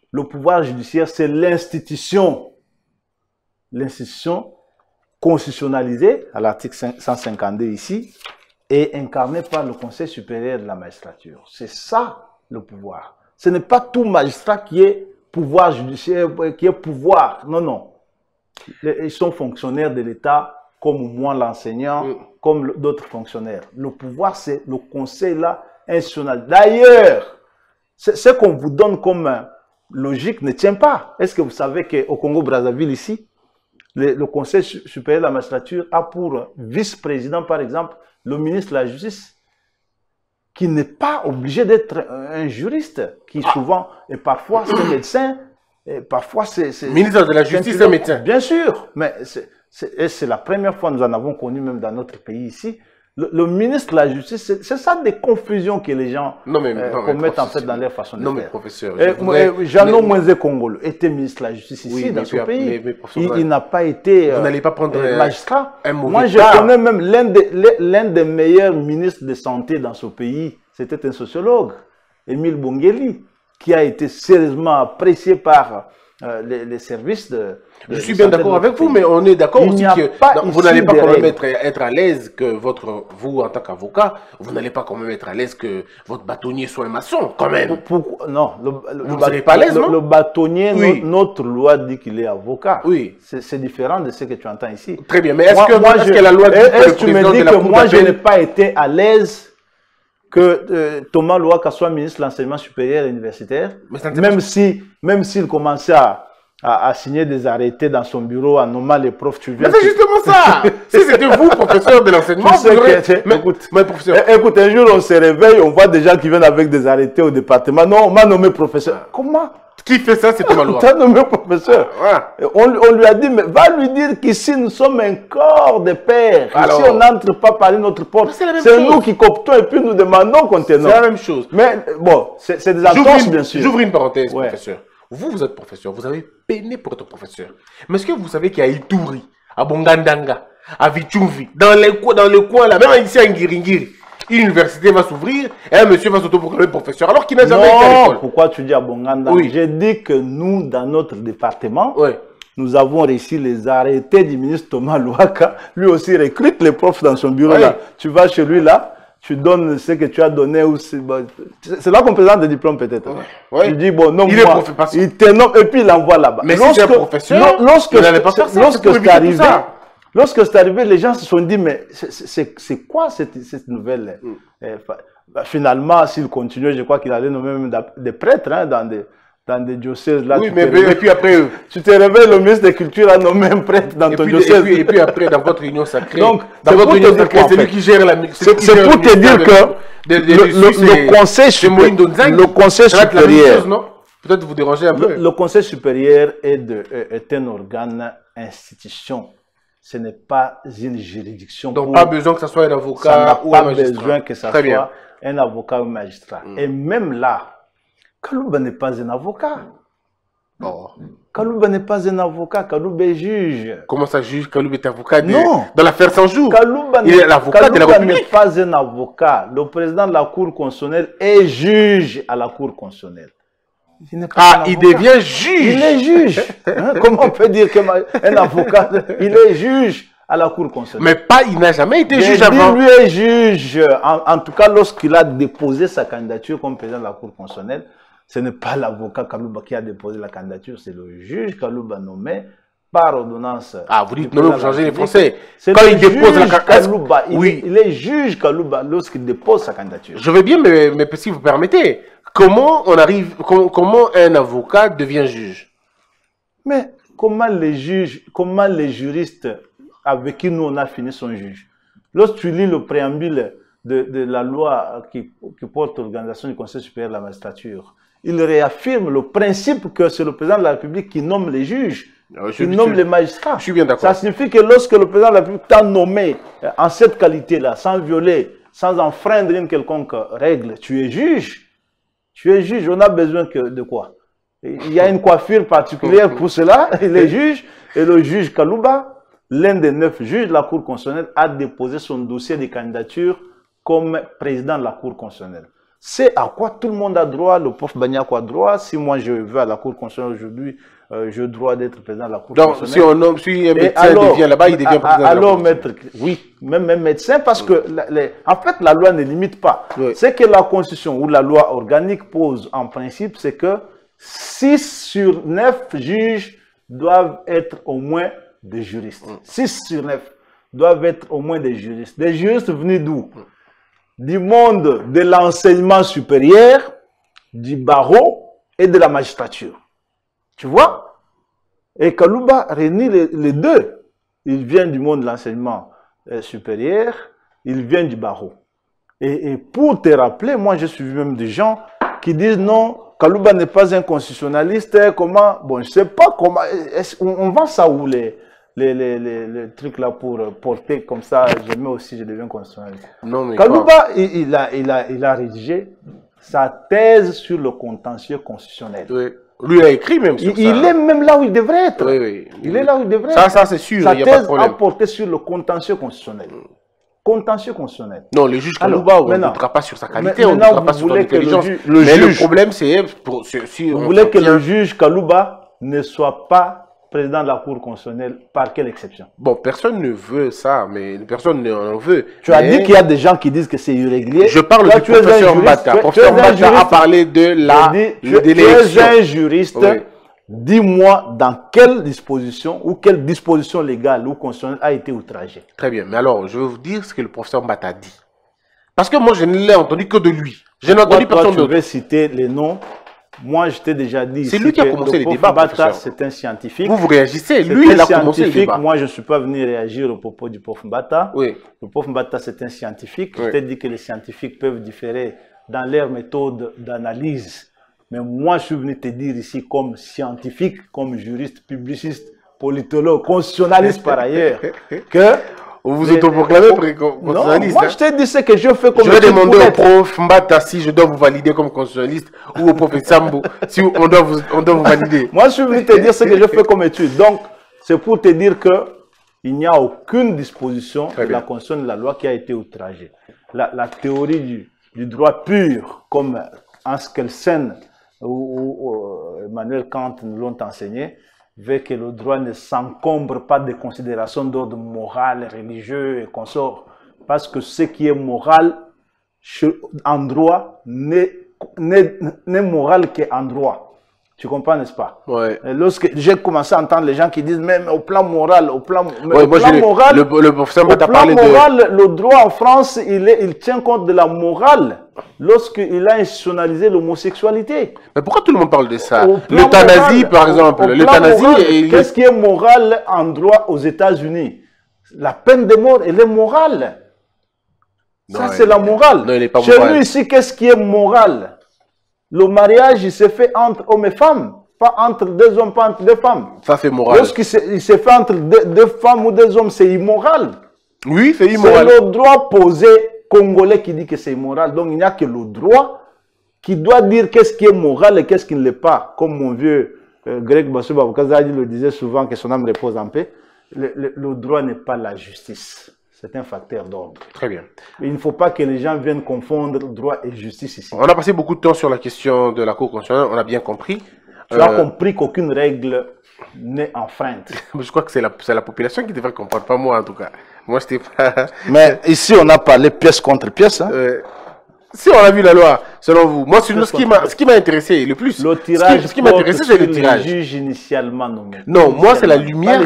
le pouvoir judiciaire, c'est l'institution. L'institution constitutionnalisée, à l'article 152 ici, et incarnée par le Conseil supérieur de la magistrature. C'est ça, le pouvoir. Ce n'est pas tout magistrat qui est pouvoir judiciaire, qui est pouvoir. Non, non. Ils sont fonctionnaires de l'État, comme moi, l'enseignant, comme d'autres fonctionnaires. Le pouvoir, c'est le Conseil là, institutionnel. D'ailleurs, ce qu'on vous donne comme logique ne tient pas. Est-ce que vous savez qu'au Congo-Brazzaville, ici, le Conseil supérieur de la magistrature a pour vice-président, par exemple, le ministre de la Justice, qui n'est pas obligé d'être un juriste, qui souvent, et parfois c'est médecin, et parfois c'est... Ministre de la Justice, c'est médecin. Bien sûr, mais c'est la première fois que nous en avons connu même dans notre pays ici. Le ministre de la Justice, c'est ça des confusions que les gens commettent en fait dans leur façon de faire. Non mais professeur... Jean-Claude Moïse Congolo était ministre de la Justice ici, dans ce pays. Il n'a pas été magistrat. Moi, je connais même l'un des meilleurs ministres de santé dans ce pays. C'était un sociologue, Émile Bongeli, qui a été sérieusement apprécié par les services de... Je suis bien d'accord avec vous, mais on est d'accord aussi que vous n'allez pas quand même être à l'aise que vous, en tant qu'avocat, vous n'allez pas quand même être à l'aise que votre bâtonnier soit un maçon, quand même. Non, vous n'êtes pas à l'aise, non? Le bâtonnier, oui. Notre loi dit qu'il est avocat. Oui. C'est différent de ce que tu entends ici. Très bien, mais est-ce que la loi dit que tu me dis que moi, je n'ai pas été à l'aise que Thomas Louaka soit ministre de l'enseignement supérieur et universitaire, même s'il commençait à signer des arrêtés dans son bureau en nommant les profs, tu viens... Mais c'est justement ça. Si c'était vous, professeur de l'enseignement, écoute, un jour on se réveille, on voit des gens qui viennent avec des arrêtés au département. Non, on m'a nommé professeur. Comment? Qui fait ça, c'est Thomas Louaka. Tu as nommé professeur. On lui a dit, mais va lui dire qu'ici nous sommes un corps de pairs. Ici on n'entre pas par notre porte. C'est nous qui cooptons et puis nous demandons qu'on te nomme. C'est la même chose. Mais bon, c'est des entorses bien sûr. J'ouvre une parenthèse, professeur. Vous êtes professeur, vous avez peiné pour être professeur. Mais est-ce que vous savez qu'il y a Ituri, à Bongandanga, à Vichumvi, dans le coin là, même ici à Ngiringiri, une université va s'ouvrir et un monsieur va s'autoproclamer professeur alors qu'il n'a jamais été à l'école. Pourquoi tu dis à Bongandanga? Oui. J'ai dit que nous, dans notre département, nous avons réussi les arrêtés du ministre Thomas Louaka. Lui aussi recrute les profs dans son bureau là. Tu vas chez lui là. Tu donnes ce que tu as donné ou c'est là qu'on présente des diplômes peut-être. Tu dis bon non, il te nomme et puis il envoie là-bas. Mais si c'est un professeur, lorsque c'est arrivé, les gens se sont dit mais c'est quoi cette nouvelle? Finalement, s'il continuait, je crois qu'il allait nommer même des prêtres dans des diocèses là. Oui, mais et puis après, tu te réveilles, le ministre de la Culture a nommé un prêtre dans ton diocèse. Et puis après, dans votre union sacrée, donc, dans votre union sacrée, c'est lui qui gère la musique. C'est pour te dire que le conseil supérieur, peut-être vous dérangez un peu. Le conseil supérieur est un organe institution. Ce n'est pas une juridiction. Donc pas besoin que ce soit un avocat ou un magistrat. Pas besoin que ce soit un avocat ou un magistrat. Et même là, Kalouba n'est pas un avocat. Kalouba n'est pas un avocat, Kalouba est juge. Comment ça juge? Kalouba est avocat dans l'affaire 100 jours. Il est l'avocat de la République. N'est pas un avocat. Le président de la Cour constitutionnelle est juge à la Cour constitutionnelle. Il devient juge. Il est juge. Comment on peut dire qu'un avocat, il est juge à la Cour constitutionnelle? Mais il n'a jamais été juge avant. Lui est juge, en tout cas lorsqu'il a déposé sa candidature comme président de la Cour constitutionnelle. Ce n'est pas l'avocat Kalouba qui a déposé la candidature, c'est le juge Kalouba nommé par ordonnance. Vous dites non, vous changez les Français. Quand il dépose la candidature, il est juge Kalouba lorsqu'il dépose sa candidature. Je veux bien, mais si vous permettez, comment un avocat devient juge? Mais comment les juristes avec qui nous on a fini sont juges? Lorsque tu lis le préambule de la loi qui porte l'organisation du Conseil supérieur de la magistrature, il réaffirme le principe que c'est le président de la République qui nomme les juges, qui nomme les magistrats. Je suis bien d'accord. Ça signifie que lorsque le président de la République t'a nommé en cette qualité-là, sans violer, sans enfreindre une quelconque règle, tu es juge. Tu es juge, on a besoin de quoi? Il y a une coiffure particulière pour cela, il est juge, et le juge Kalouba, l'un des 9 juges de la Cour constitutionnelle, a déposé son dossier de candidature comme président de la Cour constitutionnelle. c'est à quoi tout le monde a droit, le prof Banyako a droit. Si moi je vais à la Cour constitutionnelle aujourd'hui, j'ai le droit d'être président de la Cour constitutionnelle. Donc, si un médecin devient là-bas, il devient président de la Cour constitutionnelle. Oui, même médecin, parce que en fait, la loi ne limite pas. Oui. Ce que la Constitution ou la loi organique pose en principe, c'est que 6 sur 9 juges doivent être au moins des juristes. 6 sur 9 doivent être au moins des juristes. Des juristes venus d'où? Du monde de l'enseignement supérieur, du barreau et de la magistrature. Tu vois? Et Kalouba réunit les deux. Il vient du monde de l'enseignement supérieur, il vient du barreau. Et pour te rappeler, moi j'ai suivi même des gens qui disent non, Kalouba n'est pas un constitutionnaliste. Comment? Bon, je ne sais pas comment. On vend ça où les trucs là pour porter comme ça, je mets aussi, je deviens constitutionnaliste. Non, mais Kalouba, il a rédigé sa thèse sur le contentieux constitutionnel. Oui. Lui a écrit même sur ça. Il est même là où il devrait être. Oui, oui. Il est là où il devrait être. Ça c'est sûr, sa il n'y a pas de problème. Sa thèse a porté sur le contentieux constitutionnel. Contentieux constitutionnel. Non, le juge Kalouba, on ne votera pas sur sa qualité, on ne votera pas sur son intelligence. Mais le problème, c'est... Vous voulez que le juge Kalouba ne soit pas président de la Cour constitutionnelle, par quelle exception? Bon, personne ne veut ça, mais personne n'en veut. Tu as dit qu'il y a des gens qui disent que c'est irrégulier. Je parle du professeur Mbata. Professeur Mbata a parlé de l'élection. Tu es un juriste. Oui. Dis-moi dans quelle disposition ou quelle disposition légale ou constitutionnelle a été outragée. Très bien, mais alors, je vais vous dire ce que le professeur Mbata a dit. Parce que moi, je ne l'ai entendu que de lui. Je n'ai entendu personne d'autre. Je vais citer les noms. Moi, je t'ai déjà dit. C'est lui qui a commencé les débats, Mbata, c'est un scientifique. Vous réagissez, lui, il a commencé les débats. Moi, je ne suis pas venu réagir au propos du prof Mbata. Oui. Le prof Mbata, c'est un scientifique. Oui. Je t'ai dit que les scientifiques peuvent différer dans leur méthode d'analyse. Mais moi, je suis venu te dire ici, comme scientifique, comme juriste, publiciste, politologue, constitutionnaliste par ailleurs, que... Vous vous autoproclamez constitutionnaliste. Moi, je t'ai dit ce que je fais comme... Je vais demander au prof Mbata si je dois vous valider comme constitutionnaliste ou au prof Sambo si on doit vous valider. Moi, je suis venu te dire ce que je fais comme étude. Donc, c'est pour te dire qu'il n'y a aucune disposition de la Constitution de la loi qui a été outragée. La théorie du droit pur, comme Anskelsen ou Emmanuel Kant nous l'ont enseigné, veut que le droit ne s'encombre pas des considérations d'ordre moral, religieux et consorts. Parce que ce qui est moral en droit n'est moral qu'en droit. Tu comprends, n'est-ce pas? Ouais. Lorsque j'ai commencé à entendre les gens qui disent même au plan moral, le professeur Mbata parlé de... le droit en France, il tient compte de la morale lorsqu'il a institutionnalisé l'homosexualité. Mais pourquoi tout le monde parle de ça? L'euthanasie, par exemple. L'euthanasie... Qu'est-ce qui est moral en droit aux États-Unis? La peine de mort, elle est morale. Ça, c'est la morale. Non, il n'est pas moral. Chez nous, ici, qu'est-ce qui est moral? Le mariage, il se fait entre hommes et femmes, pas entre deux hommes, pas entre deux femmes. Ça, c'est moral. Lorsqu'il se fait entre deux femmes ou deux hommes, c'est immoral. Oui, c'est immoral. C'est le droit posé congolais qui dit que c'est immoral. Donc, il n'y a que le droit qui doit dire qu'est-ce qui est moral et qu'est-ce qui ne l'est pas. Comme mon vieux Greg Bassouba Boukazadi le disait souvent, que son âme repose en paix. Le droit n'est pas la justice. C'est un facteur d'ordre. Très bien. Il ne faut pas que les gens viennent confondre droit et justice ici. On a passé beaucoup de temps sur la question de la Cour constitutionnelle, on a bien compris. Tu as compris qu'aucune règle n'est enfreinte. Je crois que c'est la population qui devrait comprendre, pas moi en tout cas. Moi, je n'étais pas... Mais ici, on a parlé pièce contre pièce. Hein? Si on a vu la loi, selon vous, moi, ce qui m'a intéressé le plus, ce qui m'a intéressé, c'est le tirage. Le juge initialement nommé. Non, moi, c'est la lumière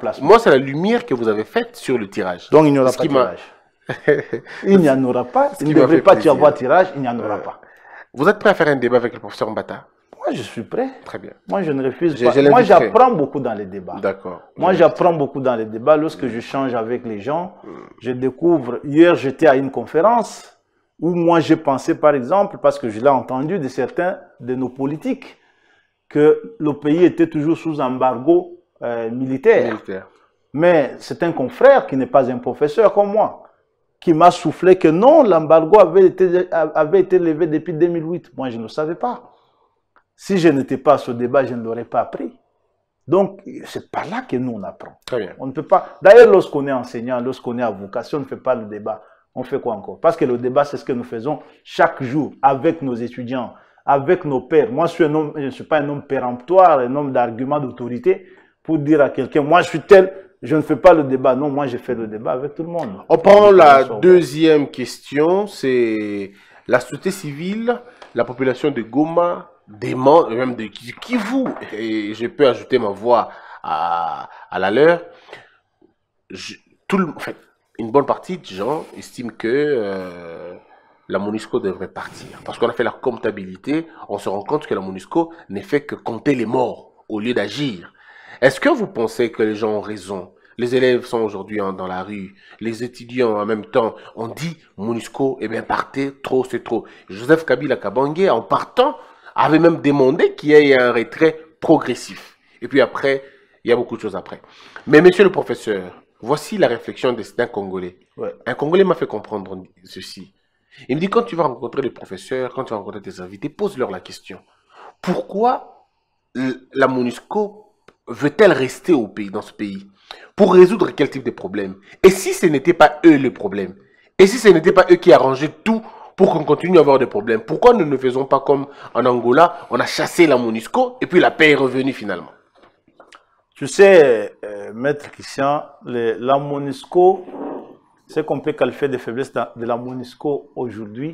que vous avez faite sur le tirage. Donc, il n'y aura pas de tirage. Il n'y en aura pas. Il ne devrait pas y avoir tirage, il n'y en aura pas. Vous êtes prêt à faire un débat avec le professeur Mbata? Moi, je suis prêt. Très bien. Moi, je ne refuse pas. Moi, j'apprends beaucoup dans les débats. D'accord. Moi, j'apprends beaucoup dans les débats. Lorsque je change avec les gens, je découvre. Hier, j'étais à une conférence où moi, j'ai pensé, par exemple, parce que je l'ai entendu de certains de nos politiques, que le pays était toujours sous embargo militaire. Mais c'est un confrère qui n'est pas un professeur comme moi, qui m'a soufflé que non, l'embargo avait été levé depuis 2008. Moi, je ne le savais pas. Si je n'étais pas à ce débat, je ne l'aurais pas appris. Donc, c'est par là que nous, on apprend. Très bien. On ne peut pas... D'ailleurs, lorsqu'on est enseignant, lorsqu'on est avocat, si on ne fait pas le débat, On fait quoi encore? Parce que le débat, c'est ce que nous faisons chaque jour avec nos étudiants, avec nos pères. Moi, je ne suis pas un homme péremptoire, un homme d'argument d'autorité pour dire à quelqu'un, moi, je suis tel, je ne fais pas le débat. Non, moi, je fais le débat avec tout le monde. On prend la deuxième question, c'est la société civile, la population de Goma, même de Kivu, et je peux ajouter ma voix à la leur. En fait, une bonne partie de gens estiment que la MONUSCO devrait partir. Parce qu'on a fait la comptabilité, on se rend compte que la MONUSCO n'est fait que compter les morts au lieu d'agir. Est-ce que vous pensez que les gens ont raison? Les élèves sont aujourd'hui dans la rue, les étudiants en même temps, on dit MONUSCO, eh bien partez, trop c'est trop. Joseph Kabila Kabange, en partant, avait même demandé qu'il y ait un retrait progressif. Et puis après, il y a beaucoup de choses après. Mais monsieur le professeur, voici la réflexion d'un Congolais. Ouais. Un Congolais m'a fait comprendre ceci. Il me dit, quand tu vas rencontrer les professeurs, quand tu vas rencontrer tes invités, pose-leur la question. Pourquoi la MONUSCO veut-elle rester au pays, dans ce pays? Pour résoudre quel type de problème? Et si ce n'était pas eux le problème? Et si ce n'était pas eux qui arrangeaient tout pour qu'on continue à avoir des problèmes? Pourquoi nous ne faisons pas comme en Angola, on a chassé la MONUSCO et puis la paix est revenue finalement? Tu sais, Maître Christian, la MONUSCO, ce qu'on peut qualifier de faiblesse de la MONUSCO aujourd'hui,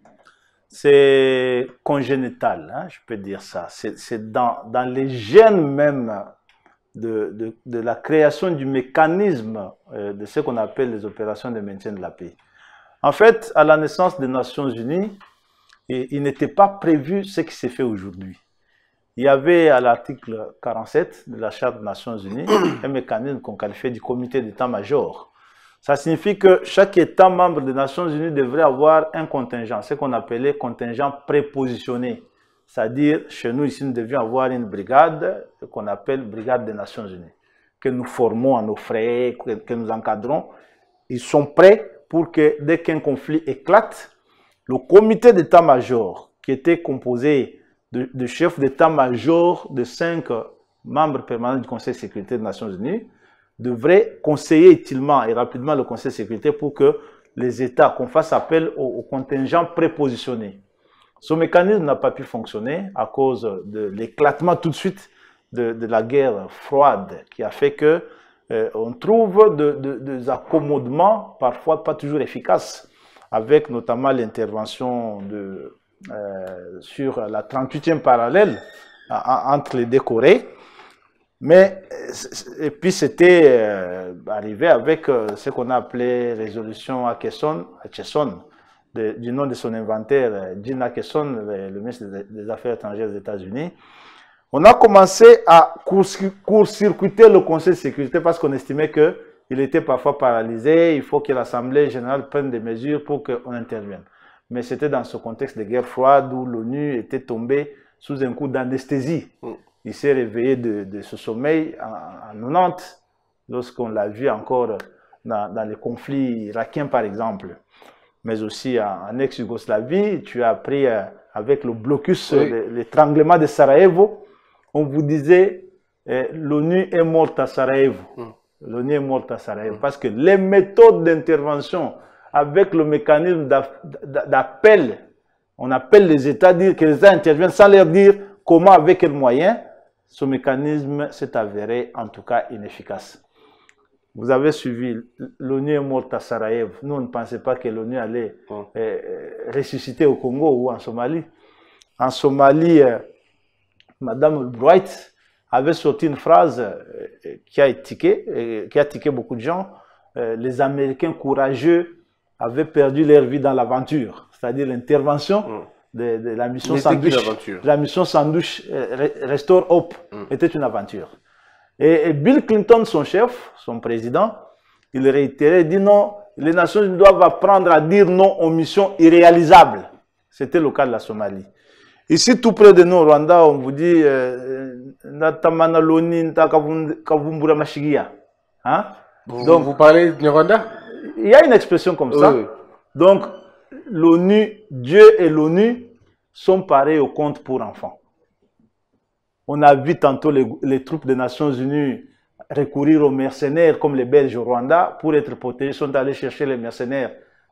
c'est congénital, hein, je peux dire ça. C'est dans les gènes même de la création du mécanisme de ce qu'on appelle les opérations de maintien de la paix. En fait, à la naissance des Nations Unies, il n'était pas prévu ce qui s'est fait aujourd'hui. Il y avait à l'article 47 de la Charte des Nations Unies un mécanisme qu'on qualifiait du comité d'état-major. Ça signifie que chaque État membre des Nations Unies devrait avoir un contingent, ce qu'on appelait contingent prépositionné. C'est-à-dire, chez nous, ici, nous devions avoir une brigade qu'on appelle brigade des Nations Unies, que nous formons à nos frais, que nous encadrons. Ils sont prêts pour que, dès qu'un conflit éclate, le comité d'état-major, qui était composé de chefs d'état-major de 5 membres permanents du Conseil de sécurité des Nations Unies, devrait conseiller utilement et rapidement le Conseil de sécurité pour que les États, qu'on fasse appel au contingent prépositionné. Ce mécanisme n'a pas pu fonctionner à cause de l'éclatement tout de suite de la guerre froide qui a fait que on trouve des accommodements parfois pas toujours efficaces, avec notamment l'intervention sur la 38e parallèle entre les deux Corées. Mais, et puis c'était arrivé avec ce qu'on a appelé résolution Acheson, du nom de son inventaire, Jim Acheson, le ministre des Affaires étrangères des États-Unis. On a commencé à court-circuiter le Conseil de sécurité parce qu'on estimait qu'il était parfois paralysé, il faut que l'Assemblée générale prenne des mesures pour qu'on intervienne. Mais c'était dans ce contexte de guerre froide où l'ONU était tombée sous un coup d'anesthésie. Il s'est réveillé de ce sommeil en 90, lorsqu'on l'a vu encore dans les conflits irakiens par exemple, mais aussi en ex-Yougoslavie. Tu as appris avec le blocus, oui, l'étranglement de Sarajevo, on vous disait l'ONU est morte à Sarajevo. L'ONU est morte à Sarajevo parce que les méthodes d'intervention avec le mécanisme d'appel, on appelle les États, dire que les États interviennent sans leur dire comment, avec quels moyens. Ce mécanisme s'est avéré en tout cas inefficace. Vous avez suivi, l'ONU est morte à Sarajevo. Nous, on ne pensait pas que l'ONU allait ressusciter au Congo ou en Somalie. En Somalie, Madame Albright avait sorti une phrase qui a tiqué beaucoup de gens. Les Américains courageux avaient perdu leur vie dans l'aventure, c'est-à-dire l'intervention de la mission Sandwich. La mission Sandwich Restore Hope était une aventure. Et Bill Clinton, son chef, son président, il réitérait, il dit non, les Nations Unies doivent apprendre à dire non aux missions irréalisables. C'était le cas de la Somalie. Ici, tout près de nous, au Rwanda, on vous dit hein? Donc, vous parlez du Rwanda? Il y a une expression comme ça. Oui. Donc, l'ONU, Dieu et l'ONU sont pareils au compte pour enfants. On a vu tantôt les troupes des Nations Unies recourir aux mercenaires comme les Belges au Rwanda pour être protégés. Ils sont allés chercher les mercenaires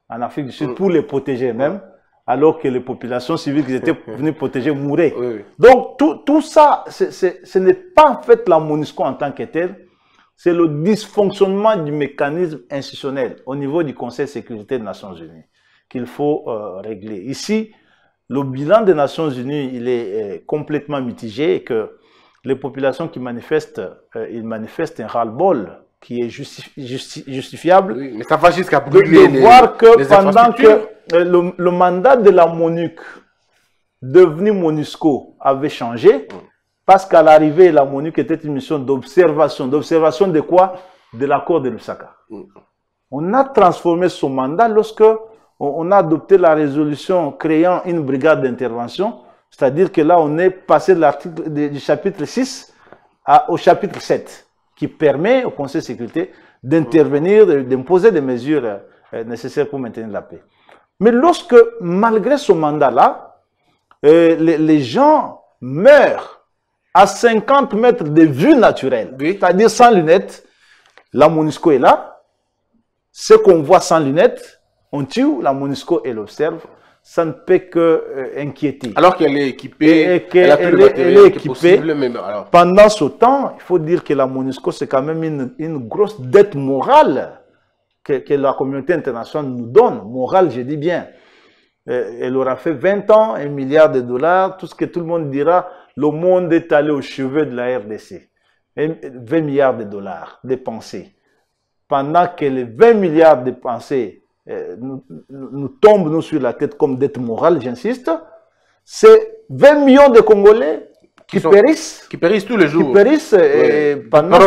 en Afrique du Sud pour les protéger même, alors que les populations civiles qui étaient venues protéger mouraient. Donc tout ça, ce n'est pas en fait la MONUSCO en tant que telle, c'est le dysfonctionnement du mécanisme institutionnel au niveau du Conseil de sécurité des Nations Unies qu'il faut régler. Ici, le bilan des Nations Unies, il est complètement mitigé et que les populations qui manifestent, ils manifestent un ras-le-bol qui est justifiable. Oui, mais ça va jusqu'à brûler de voir que pendant que le mandat de la MONUC devenu MONUSCO avait changé, parce qu'à l'arrivée, la MONUC était une mission d'observation. D'observation de quoi? De l'accord de Lusaka. On a transformé son mandat lorsque on a adopté la résolution créant une brigade d'intervention, c'est-à-dire que là, on est passé de du chapitre 6 au chapitre 7, qui permet au Conseil de sécurité d'intervenir, d'imposer des mesures nécessaires pour maintenir la paix. Mais lorsque, malgré ce mandat-là, les gens meurent à 50 mètres de vue naturelle, c'est-à-dire sans lunettes, la MONUSCO est là, ce qu'on voit sans lunettes, on tue, la MONUSCO, elle observe, ça ne peut que inquiéter. Alors qu'elle est équipée, elle est équipée. Pendant ce temps, il faut dire que la MONUSCO, c'est quand même une grosse dette morale que la communauté internationale nous donne. Morale, je dis bien. Elle aura fait 20 ans, 1 milliard de dollars, tout ce que tout le monde dira, le monde est allé au chevet de la RDC. 20 milliards de dollars dépensés. Pendant que les 20 milliards dépensés nous tombent nous sur la tête comme dette morale, j'insiste, c'est 20 millions de Congolais qui périssent tous les jours. Qui périssent pendant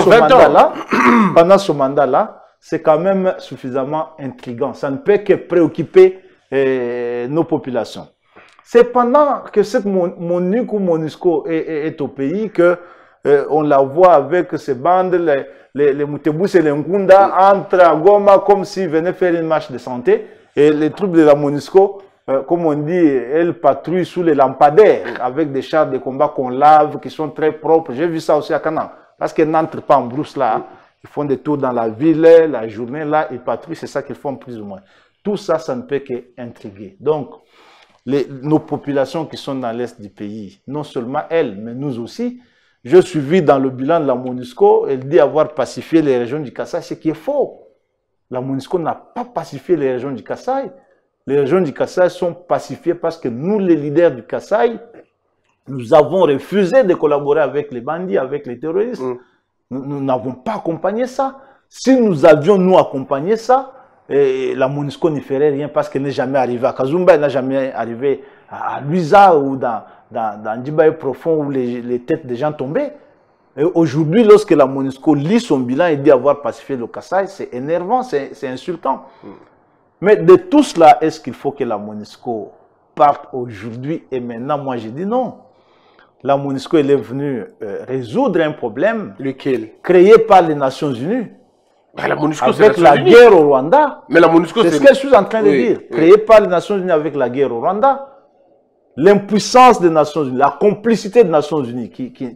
ce mandat-là, c'est quand même suffisamment intriguant. Ça ne peut que préoccuper nos populations. C'est pendant que cette MONUC ou MONUSCO est au pays que on la voit avec ces bandes, les Moutebous et les Nkunda entrent à Goma comme s'ils venaient faire une marche de santé. Et les troupes de la MONUSCO, comme on dit, elles patrouillent sous les lampadaires avec des chars de combat qu'on lave, qui sont très propres. J'ai vu ça aussi à Canaan. Parce qu'ils n'entrent pas en brousse là. Ils font des tours dans la ville, la journée là, ils patrouillent, c'est ça qu'ils font plus ou moins. Tout ça, ça ne peut qu'intriguer. Donc, nos populations qui sont dans l'est du pays, non seulement elles, mais nous aussi, je suis vu dans le bilan de la MONUSCO, elle dit avoir pacifié les régions du Kasaï, ce qui est faux. La MONUSCO n'a pas pacifié les régions du Kasaï. Les régions du Kasaï sont pacifiées parce que nous, les leaders du Kasaï, nous avons refusé de collaborer avec les bandits, avec les terroristes. Nous n'avons pas accompagné ça. Si nous avions, nous, accompagné ça, la MONUSCO ne ferait rien parce qu'elle n'est jamais arrivée à Kazumba, elle n'a jamais arrivé à Luisa ou dans Djibaye profond où les têtes des gens tombaient. Aujourd'hui, lorsque la MONUSCO lit son bilan et dit avoir pacifié le Kasaï, c'est énervant, c'est insultant. Mais de tout cela, est-ce qu'il faut que la MONUSCO parte aujourd'hui et maintenant? Moi, j'ai dit non. La MONUSCO, elle est venue résoudre un problème. Lequel? Créé par les Nations Unies. Bah, la MONUSCO, avec la guerre au Rwanda. Mais la MONUSCO, c'est ce que je suis en train de dire. Créé par les Nations Unies avec la guerre au Rwanda. L'impuissance des Nations Unies, la complicité des Nations Unies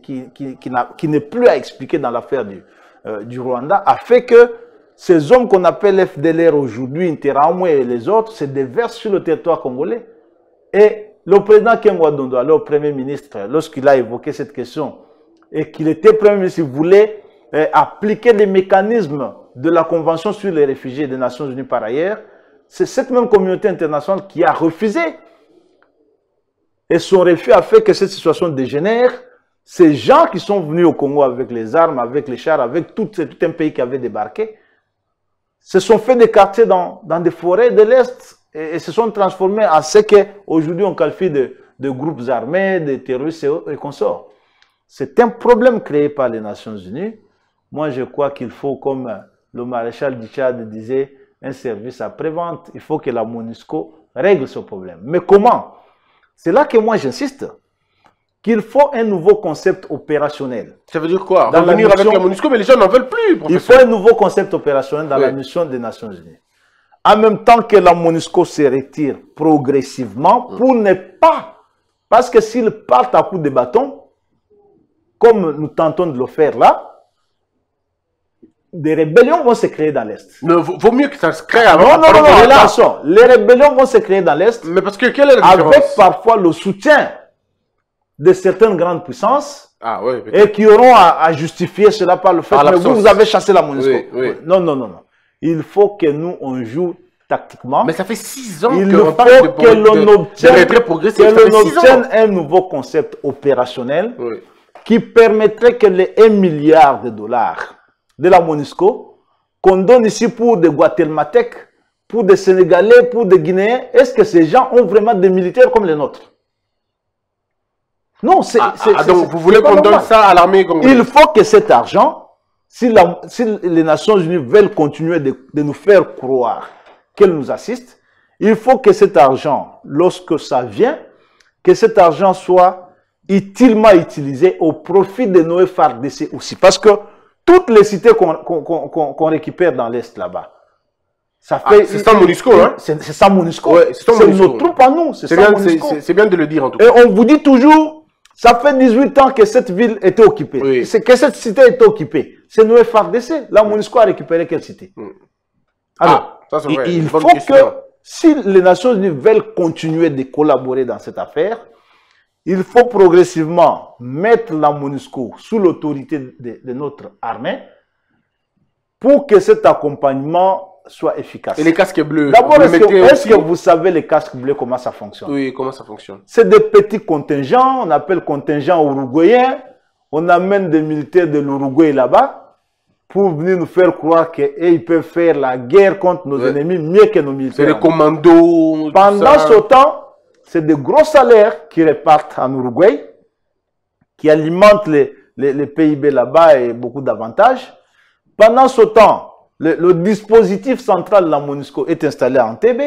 qui n'est plus à expliquer dans l'affaire du Rwanda a fait que ces hommes qu'on appelle FDLR aujourd'hui, Interahamwe et les autres, se déversent sur le territoire congolais. Et le président Kengwa Dondo, alors Premier ministre, lorsqu'il a évoqué cette question, et qu'il était Premier ministre, il voulait appliquer les mécanismes de la Convention sur les réfugiés des Nations Unies par ailleurs, c'est cette même communauté internationale qui a refusé. Et son refus a fait que cette situation dégénère. Ces gens qui sont venus au Congo avec les armes, avec les chars, avec tout un pays qui avait débarqué, se sont fait des quartiers dans des forêts de l'Est et se sont transformés en ce qu'aujourd'hui on qualifie de groupes armés, de terroristes et consorts. C'est un problème créé par les Nations Unies. Moi, je crois qu'il faut, comme le maréchal du Tchad disait, un service après-vente. Il faut que la MONUSCO règle ce problème. Mais comment? C'est là que moi j'insiste. Qu'il faut un nouveau concept opérationnel. Ça veut dire quoi? Revenir avec la MONUSCO, mais les gens n'en veulent plus, professeur. Il faut un nouveau concept opérationnel dans la mission des Nations Unies. En même temps que la MONUSCO se retire progressivement pour ne pas... Parce que s'ils partent à coups de bâton, comme nous tentons de le faire là, des rébellions vont se créer dans l'Est. Mais vaut mieux que ça se crée Non, avant. non, attention. Les rébellions vont se créer dans l'Est. Mais parce que quelle est la différence? Avec parfois le soutien de certaines grandes puissances. Ah, ouais, et qui auront à justifier cela par le fait que vous avez chassé la MONUSCO. Oui, oui. Non, non, non, non. Il faut que nous, on joue tactiquement. Mais ça fait 6 ans il qu'on parle que l'on obtienne un nouveau concept opérationnel qui permettrait que les 1 milliard de dollars de la MONUSCO qu'on donne ici pour des Guatémaltèques, pour des Sénégalais, pour des Guinéens, est-ce que ces gens ont vraiment des militaires comme les nôtres? Non, donc vous voulez qu'on donne ça à l'armée congolaise? Il faut que cet argent, si les Nations Unies veulent continuer de nous faire croire qu'elles nous assistent, il faut que cet argent, lorsque ça vient, que cet argent soit utilement utilisé au profit de nos FARDC aussi. Parce que toutes les cités qu'on récupère dans l'Est là-bas, ça fait... c'est ça MONUSCO, hein? C'est ça MONUSCO. Ouais, c'est nos troupes à nous. C'est bien de le dire en tout cas. Et on vous dit toujours... Ça fait 18 ans que cette ville était occupée. Oui. C'est que cette cité était occupée. C'est nos FARDC. La MONUSCO a récupéré quelle cité? Alors, ça, vrai. Il faut que, si les Nations Unies veulent continuer de collaborer dans cette affaire, il faut progressivement mettre la MONUSCO sous l'autorité de notre armée pour que cet accompagnement soit efficace. Et les casques bleus? D'abord, est-ce que vous savez les casques bleus, comment ça fonctionne? Oui, comment ça fonctionne? C'est des petits contingents, on appelle contingents uruguayens. On amène des militaires de l'Uruguay là-bas pour venir nous faire croire qu'ils peuvent faire la guerre contre nos ennemis mieux que nos militaires. C'est les commandos. Pendant ce temps, c'est des gros salaires qui repartent en Uruguay, qui alimentent les PIB là-bas et beaucoup d'avantages. Pendant ce temps, le dispositif central de la MONUSCO est installé en Entebbe,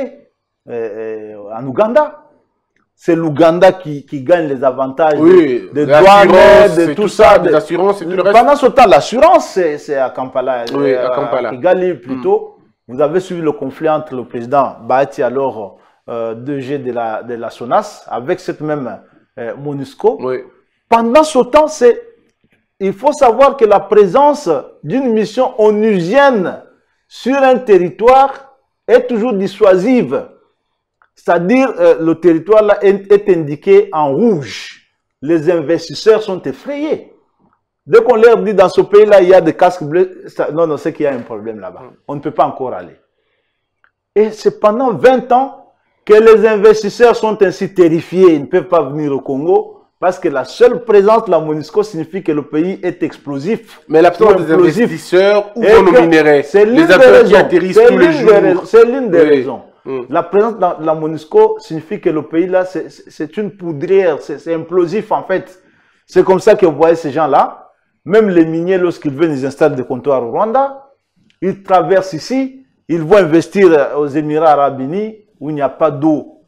en Ouganda. C'est l'Ouganda qui gagne les avantages des douanes, de tout ça. Des assurances et tout le reste. Pendant ce temps, l'assurance, c'est à Kampala. Oui, à Kampala. À Kigali plutôt. Vous avez suivi le conflit entre le président Bahati, alors 2G de la SONAS, avec cette même MONUSCO. Oui. Pendant ce temps, il faut savoir que la présence d'une mission onusienne sur un territoire est toujours dissuasive. C'est-à-dire, le territoire là est indiqué en rouge. Les investisseurs sont effrayés. Dès qu'on leur dit dans ce pays-là, il y a des casques bleus, non, c'est qu'il y a un problème là-bas. On ne peut pas encore aller. Et c'est pendant 20 ans que les investisseurs sont ainsi terrifiés. Ils ne peuvent pas venir au Congo. Parce que la seule présence de la MONUSCO signifie que le pays est explosif. Mais l'absence des investisseurs, où vont nos minéraux? Les affaires qui atterrissent tous les jours. C'est l'une des raisons. La présence de la MONUSCO signifie que le pays là, c'est une poudrière, c'est implosif en fait. C'est comme ça que vous voyez ces gens-là. Même les miniers, lorsqu'ils viennent, ils installent des comptoirs au Rwanda. Ils traversent ici, ils vont investir aux Émirats Arabes Unis, où il n'y a pas d'eau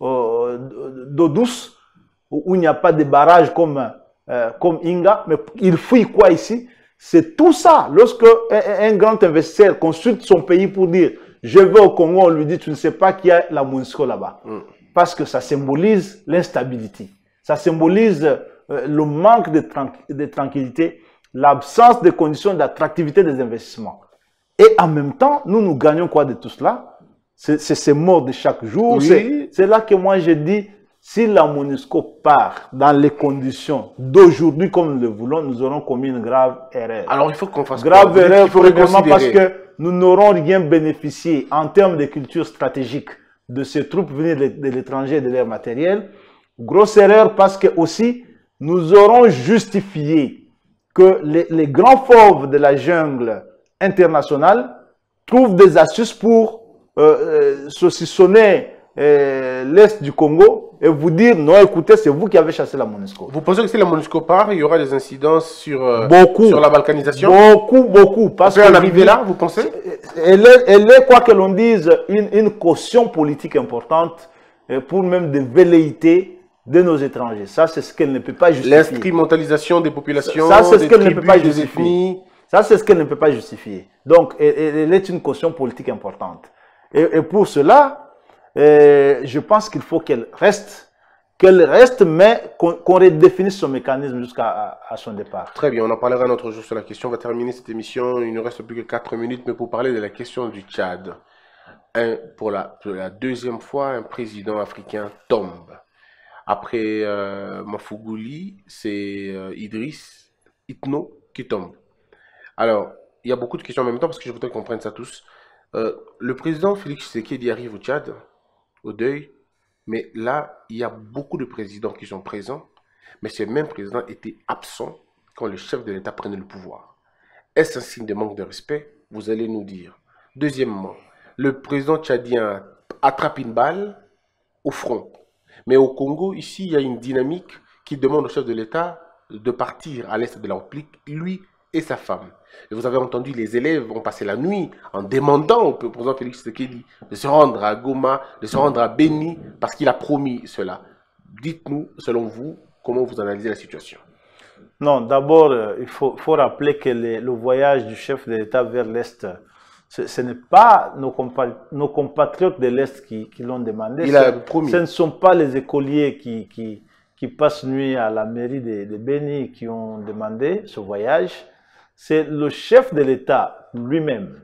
douce, où il n'y a pas de barrage comme Inga, mais il fouille quoi ici? C'est tout ça. Lorsque un grand investisseur consulte son pays pour dire « Je vais au Congo », on lui dit « Tu ne sais pas qu'il y a la MONUSCO là-bas. » Parce que ça symbolise l'instabilité. Ça symbolise le manque de tranquillité, l'absence de conditions d'attractivité des investissements. Et en même temps, nous gagnons quoi de tout cela? C'est ces morts de chaque jour. Oui. C'est là que moi je dis, si la MONUSCO part dans les conditions d'aujourd'hui comme nous le voulons, nous aurons commis une grave erreur. Alors il faut qu'on fasse grave erreur, parce que nous n'aurons rien bénéficié en termes de culture stratégique de ces troupes venues de l'étranger et de leur matériel. Grosse erreur parce que aussi nous aurons justifié que les grands fauves de la jungle internationale trouvent des astuces pour saucissonner l'Est du Congo et vous dire non, écoutez, c'est vous qui avez chassé la MONUSCO. Vous pensez que si la MONUSCO part, il y aura des incidences sur la balkanisation? Beaucoup. Parce qu'on peut en arriver là, vous pensez? Elle est, quoi que l'on dise, une caution politique importante pour même des velléités de nos étrangers. Ça, c'est ce qu'elle ne peut pas justifier. L'instrumentalisation des populations, ça, c'est ce qu'elle ne peut pas des ethnies. Ça, c'est ce qu'elle ne peut pas justifier. Donc, elle est une caution politique importante. Et pour cela, je pense qu'il faut qu'elle reste, qu'elle reste, mais qu'on redéfinisse son mécanisme jusqu'à son départ. Très bien, on en parlera un autre jour sur la question. On va terminer cette émission. Il ne reste plus que 4 minutes, mais pour parler de la question du Tchad. Pour la deuxième fois, un président africain tombe. Après Mafougouli, c'est Idriss Itno qui tombe. Alors, il y a beaucoup de questions en même temps parce que je voudrais qu'on prenne ça tous. Le président Félix Tshisekedi arrive au Tchad, au deuil, mais là, il y a beaucoup de présidents qui sont présents, mais ces mêmes présidents étaient absents quand le chef de l'État prenait le pouvoir. Est-ce un signe de manque de respect? Vous allez nous dire. Deuxièmement, le président tchadien attrape une balle au front. Mais au Congo, ici, il y a une dynamique qui demande au chef de l'État de partir à l'est de la République, lui et sa femme. Et vous avez entendu, les élèves ont passé la nuit en demandant au président Félix Tshisekedi de se rendre à Goma, de se rendre à Beni, parce qu'il a promis cela. Dites-nous, selon vous, comment vous analysez la situation? Non, d'abord, il faut rappeler que le voyage du chef de l'État vers l'Est, ce n'est pas nos compatriotes de l'Est qui l'ont demandé. Il a promis. Ce ne sont pas les écoliers qui passent nuit à la mairie de Beni qui ont demandé ce voyage. C'est le chef de l'État lui-même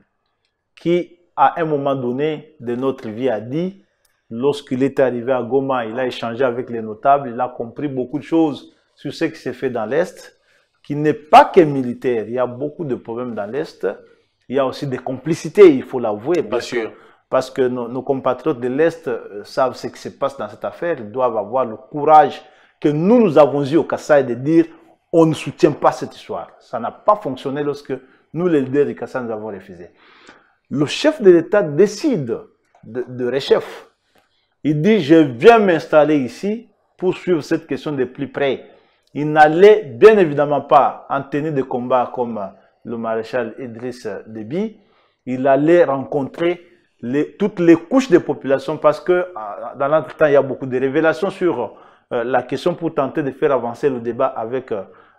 qui, à un moment donné de notre vie, a dit, lorsqu'il est arrivé à Goma, il a échangé avec les notables, il a compris beaucoup de choses sur ce qui s'est fait dans l'Est, qui n'est pas que militaire. Il y a beaucoup de problèmes dans l'Est. Il y a aussi des complicités, il faut l'avouer, parce que nos compatriotes de l'Est savent ce qui se passe dans cette affaire. Ils doivent avoir le courage que nous avons eu au Kassai de dire on ne soutient pas cette histoire. Ça n'a pas fonctionné lorsque nous, les leaders du Kassai, nous avons refusé. Le chef de l'État décide de rechef. Il dit je viens m'installer ici pour suivre cette question de plus près. Il n'allait bien évidemment pas en tenue de combat comme le maréchal Idriss Déby. Il allait rencontrer toutes les couches de population parce que dans l'entretemps, il y a beaucoup de révélations sur la question pour tenter de faire avancer le débat avec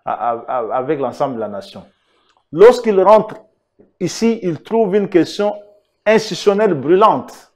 l'ensemble de la nation. Lorsqu'il rentre ici, il trouve une question institutionnelle brûlante.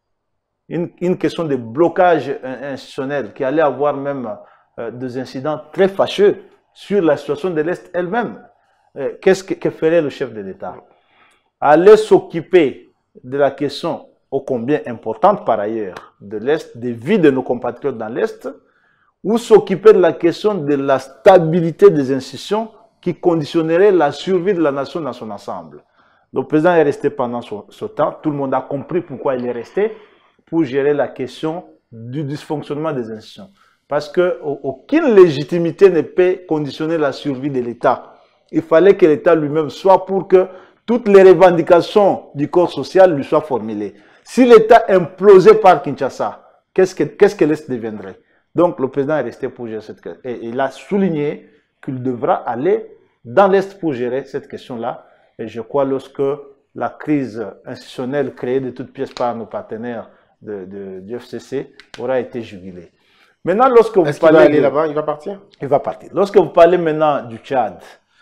Une question de blocage institutionnel qui allait avoir même des incidents très fâcheux sur la situation de l'Est elle-même. Qu'est-ce que ferait le chef de l'État? Aller s'occuper de la question ô combien importante par ailleurs de l'Est, des vies de nos compatriotes dans l'Est, ou s'occuper de la question de la stabilité des institutions qui conditionnerait la survie de la nation dans son ensemble. Le président est resté pendant ce temps, tout le monde a compris pourquoi il est resté, pour gérer la question du dysfonctionnement des institutions. Parce qu'aucune légitimité ne peut conditionner la survie de l'État. Il fallait que l'État lui-même soit pour que toutes les revendications du corps social lui soient formulées. Si l'État implosait par Kinshasa, qu'est-ce que l'Est deviendrait? Donc le président est resté pour gérer cette question. Et il a souligné qu'il devra aller dans l'Est pour gérer cette question-là. Et je crois lorsque la crise institutionnelle créée de toutes pièces par nos partenaires du FCC aura été jugulée. Maintenant, lorsque vous parlez... Est-ce qu'il va aller là-bas? Il va partir? Il va partir. Lorsque vous parlez maintenant du Tchad,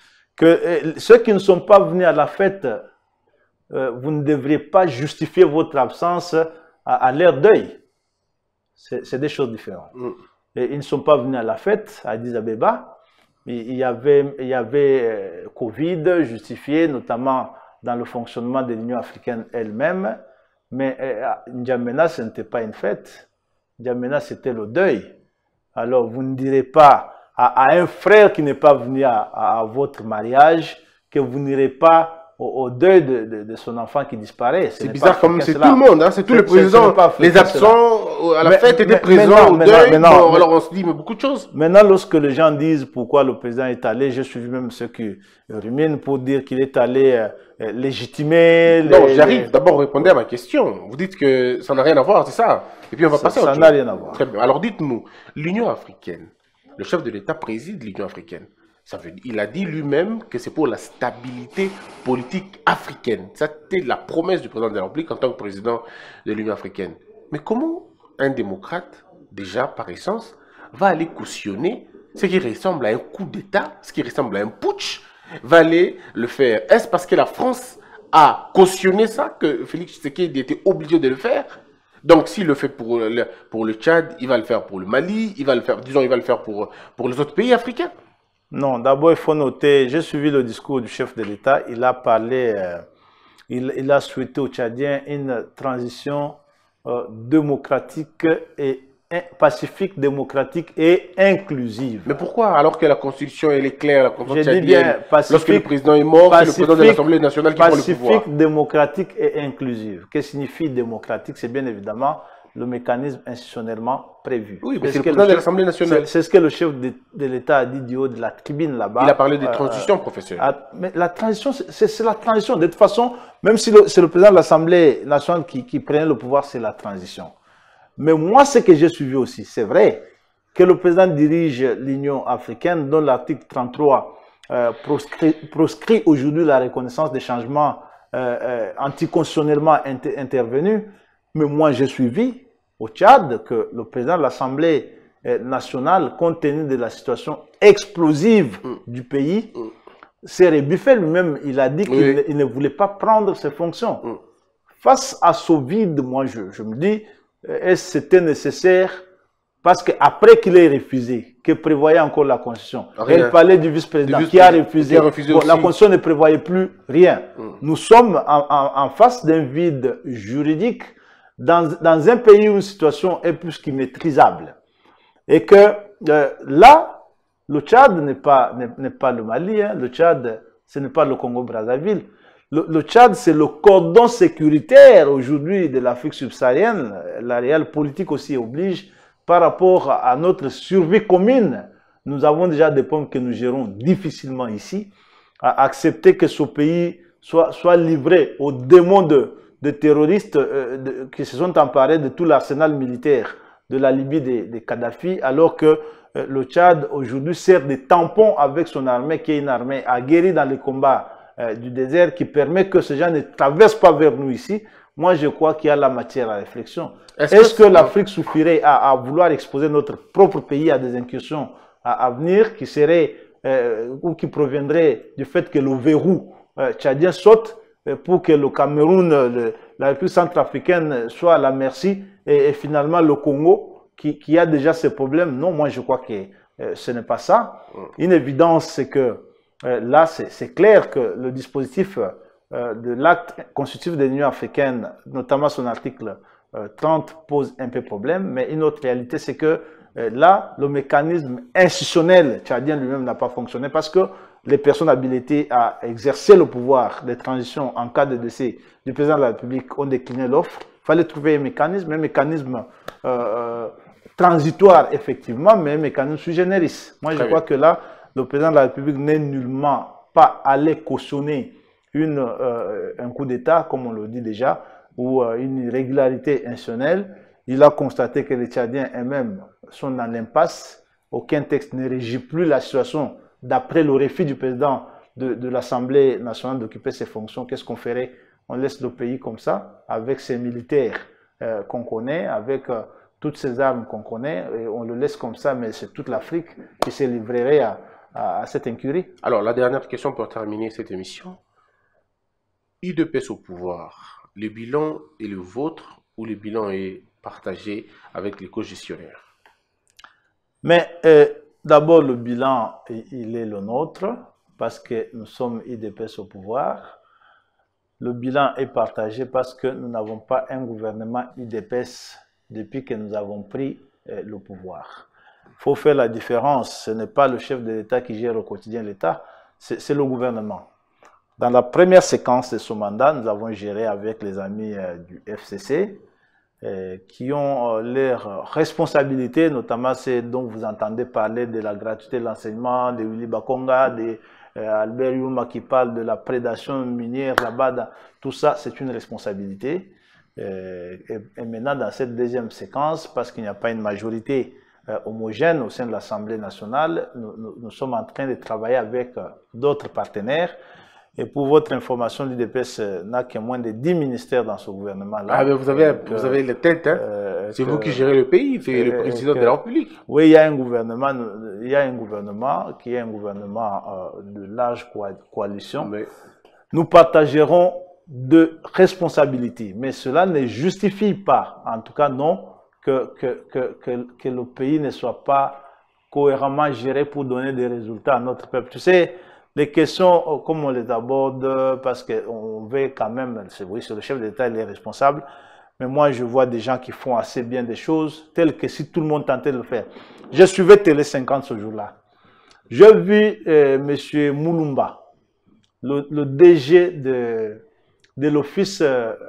que ceux qui ne sont pas venus à la fête, vous ne devriez pas justifier votre absence à leur deuil. C'est des choses différentes. Et ils ne sont pas venus à la fête à Addis Abeba. Il y avait Covid justifié, notamment dans le fonctionnement de l'Union africaine elle-même. Mais N'Djamena, ce n'était pas une fête. N'Djamena, c'était le deuil. Alors, vous ne direz pas à un frère qui n'est pas venu à votre mariage que vous n'irez pas au deuil de son enfant qui disparaît. C'est bizarre, comme c'est tout le monde, hein, c'est tous les présidents, les absents à la fête étaient présents au deuil. Alors on se dit, mais beaucoup de choses. Maintenant, lorsque les gens disent pourquoi le président est allé, je suis même ceux qui ruminent pour dire qu'il est allé légitimer... Non, j'arrive. D'abord, répondez à ma question. Vous dites que ça n'a rien à voir, c'est ça? Et puis on va passer à autre chose. Ça n'a rien à voir. Très bien. Alors dites-nous, l'Union africaine, le chef de l'État préside l'Union africaine. Il a dit lui-même que c'est pour la stabilité politique africaine. C'était la promesse du président de la République en tant que président de l'Union africaine. Mais comment un démocrate, déjà par essence, va aller cautionner ce qui ressemble à un coup d'État, ce qui ressemble à un putsch, va aller le faire? Est-ce parce que la France a cautionné ça que Félix Tshisekedi était obligé de le faire? Donc, s'il le fait pour le Tchad, il va le faire pour le Mali, il va le faire, disons, il va le faire pour les autres pays africains. Non, d'abord, il faut noter, j'ai suivi le discours du chef de l'État. Il a parlé, il a souhaité aux Tchadiens une transition démocratique et pacifique, démocratique et inclusive. Mais pourquoi? Alors que la Constitution, elle est claire, la Constitution J'ai dit bien pacifique, lorsque le président est mort, c'est le président de l'Assemblée nationale qui prend le pouvoir. Pacifique, démocratique et inclusive. Qu'est-ce que signifie démocratique? C'est bien évidemment le mécanisme institutionnellement prévu. Oui, mais c'est le président de l'Assemblée nationale. C'est ce que le chef de l'État a dit du haut de la tribune là-bas. Il a parlé de transition, professeur. Mais la transition, c'est la transition. De toute façon, même si c'est le président de l'Assemblée nationale qui prenait le pouvoir, c'est la transition. Mais moi, ce que j'ai suivi aussi, c'est vrai que le président dirige l'Union africaine, dont l'article 33 proscrit aujourd'hui la reconnaissance des changements anticonstitutionnellement intervenus. Mais moi, j'ai suivi au Tchad que le président de l'Assemblée nationale, compte tenu de la situation explosive du pays, s'est rebuffé lui-même. Il a dit qu'il ne voulait pas prendre ses fonctions. Face à ce vide, moi, je me dis, est-ce que c'était nécessaire? Parce qu'après qu'il ait refusé, que prévoyait encore la Constitution, il parlait du vice-président qui a refusé. Bon, la Constitution ne prévoyait plus rien. Nous sommes en face d'un vide juridique dans un pays où une situation est plus qu'immaîtrisable. Et que là, le Tchad n'est pas le Mali, hein. Le Tchad, ce n'est pas le Congo-Brazzaville. Le Tchad, c'est le cordon sécuritaire aujourd'hui de l'Afrique subsaharienne. La réelle politique aussi oblige par rapport à notre survie commune. Nous avons déjà des pommes que nous gérons difficilement ici. À accepter que ce pays soit livré aux démons de terroristes qui se sont emparés de tout l'arsenal militaire de la Libye des Kadhafi, alors que le Tchad aujourd'hui sert de tampon avec son armée, qui est une armée aguerrie dans les combats du désert, qui permet que ces gens ne traversent pas vers nous ici. Moi, je crois qu'il y a la matière à réflexion. Est-ce que l'Afrique suffirait à vouloir exposer notre propre pays à des incursions à venir qui seraient ou qui proviendraient du fait que le verrou tchadien saute pour que le Cameroun, la République centrafricaine soit à la merci et finalement le Congo qui a déjà ses problèmes? Non, moi je crois que ce n'est pas ça. Une évidence, c'est que là, c'est clair que le dispositif de l'acte constitutif de l'Union africaine, notamment son article 30, pose un peu problème. Mais une autre réalité, c'est que là, le mécanisme institutionnel tchadien lui-même n'a pas fonctionné parce que les personnes habilitées à exercer le pouvoir de transition en cas de décès du président de la République ont décliné l'offre. Il fallait trouver un mécanisme transitoire, effectivement, mais un mécanisme sui generis. Moi, je crois que là, le président de la République n'est nullement pas allé cautionner un coup d'État, comme on le dit déjà, ou une irrégularité institutionnelle. Il a constaté que les Tchadiens eux-mêmes sont dans l'impasse. Aucun texte ne régit plus la situation d'après le refus du président de l'Assemblée nationale d'occuper ses fonctions. Qu'est-ce qu'on ferait? On laisse le pays comme ça, avec ses militaires qu'on connaît, avec toutes ces armes qu'on connaît, et on le laisse comme ça, mais c'est toute l'Afrique qui se livrerait à cette incurie. Alors, la dernière question pour terminer cette émission. UDPS au pouvoir, le bilan est le vôtre ou le bilan est partagé avec les co-gestionnaires? Mais d'abord, le bilan, il est le nôtre, parce que nous sommes UDPS au pouvoir. Le bilan est partagé parce que nous n'avons pas un gouvernement UDPS depuis que nous avons pris le pouvoir. Il faut faire la différence. Ce n'est pas le chef de l'État qui gère au quotidien l'État, c'est le gouvernement. Dans la première séquence de ce mandat, nous avons géré avec les amis du FCC qui ont leurs responsabilités, notamment ceux dont vous entendez parler de la gratuité de l'enseignement, de Willy Bakonga, de Albert Youma qui parle de la prédation minière là-bas. Tout ça, c'est une responsabilité. Et maintenant, dans cette deuxième séquence, parce qu'il n'y a pas une majorité homogène au sein de l'Assemblée nationale, nous sommes en train de travailler avec d'autres partenaires. Et pour votre information, l'UDPS n'a que moins de 10 ministères dans ce gouvernement-là. Ah, mais vous avez la tête, hein? C'est vous qui gérez le pays, c'est le président de la République. Oui, il y a un gouvernement qui est un gouvernement de large coalition. Mais nous partagerons de responsabilité. Mais cela ne justifie pas, en tout cas non, que le pays ne soit pas cohéremment géré pour donner des résultats à notre peuple. Tu sais, les questions, comme on les aborde, parce qu'on veut quand même, oui, c'est le chef d'État, il est responsable, mais moi je vois des gens qui font assez bien des choses, telles que si tout le monde tentait de le faire. Je suivais Télé 50 ce jour-là. J'ai vu M. Moulumba, le DG de l'office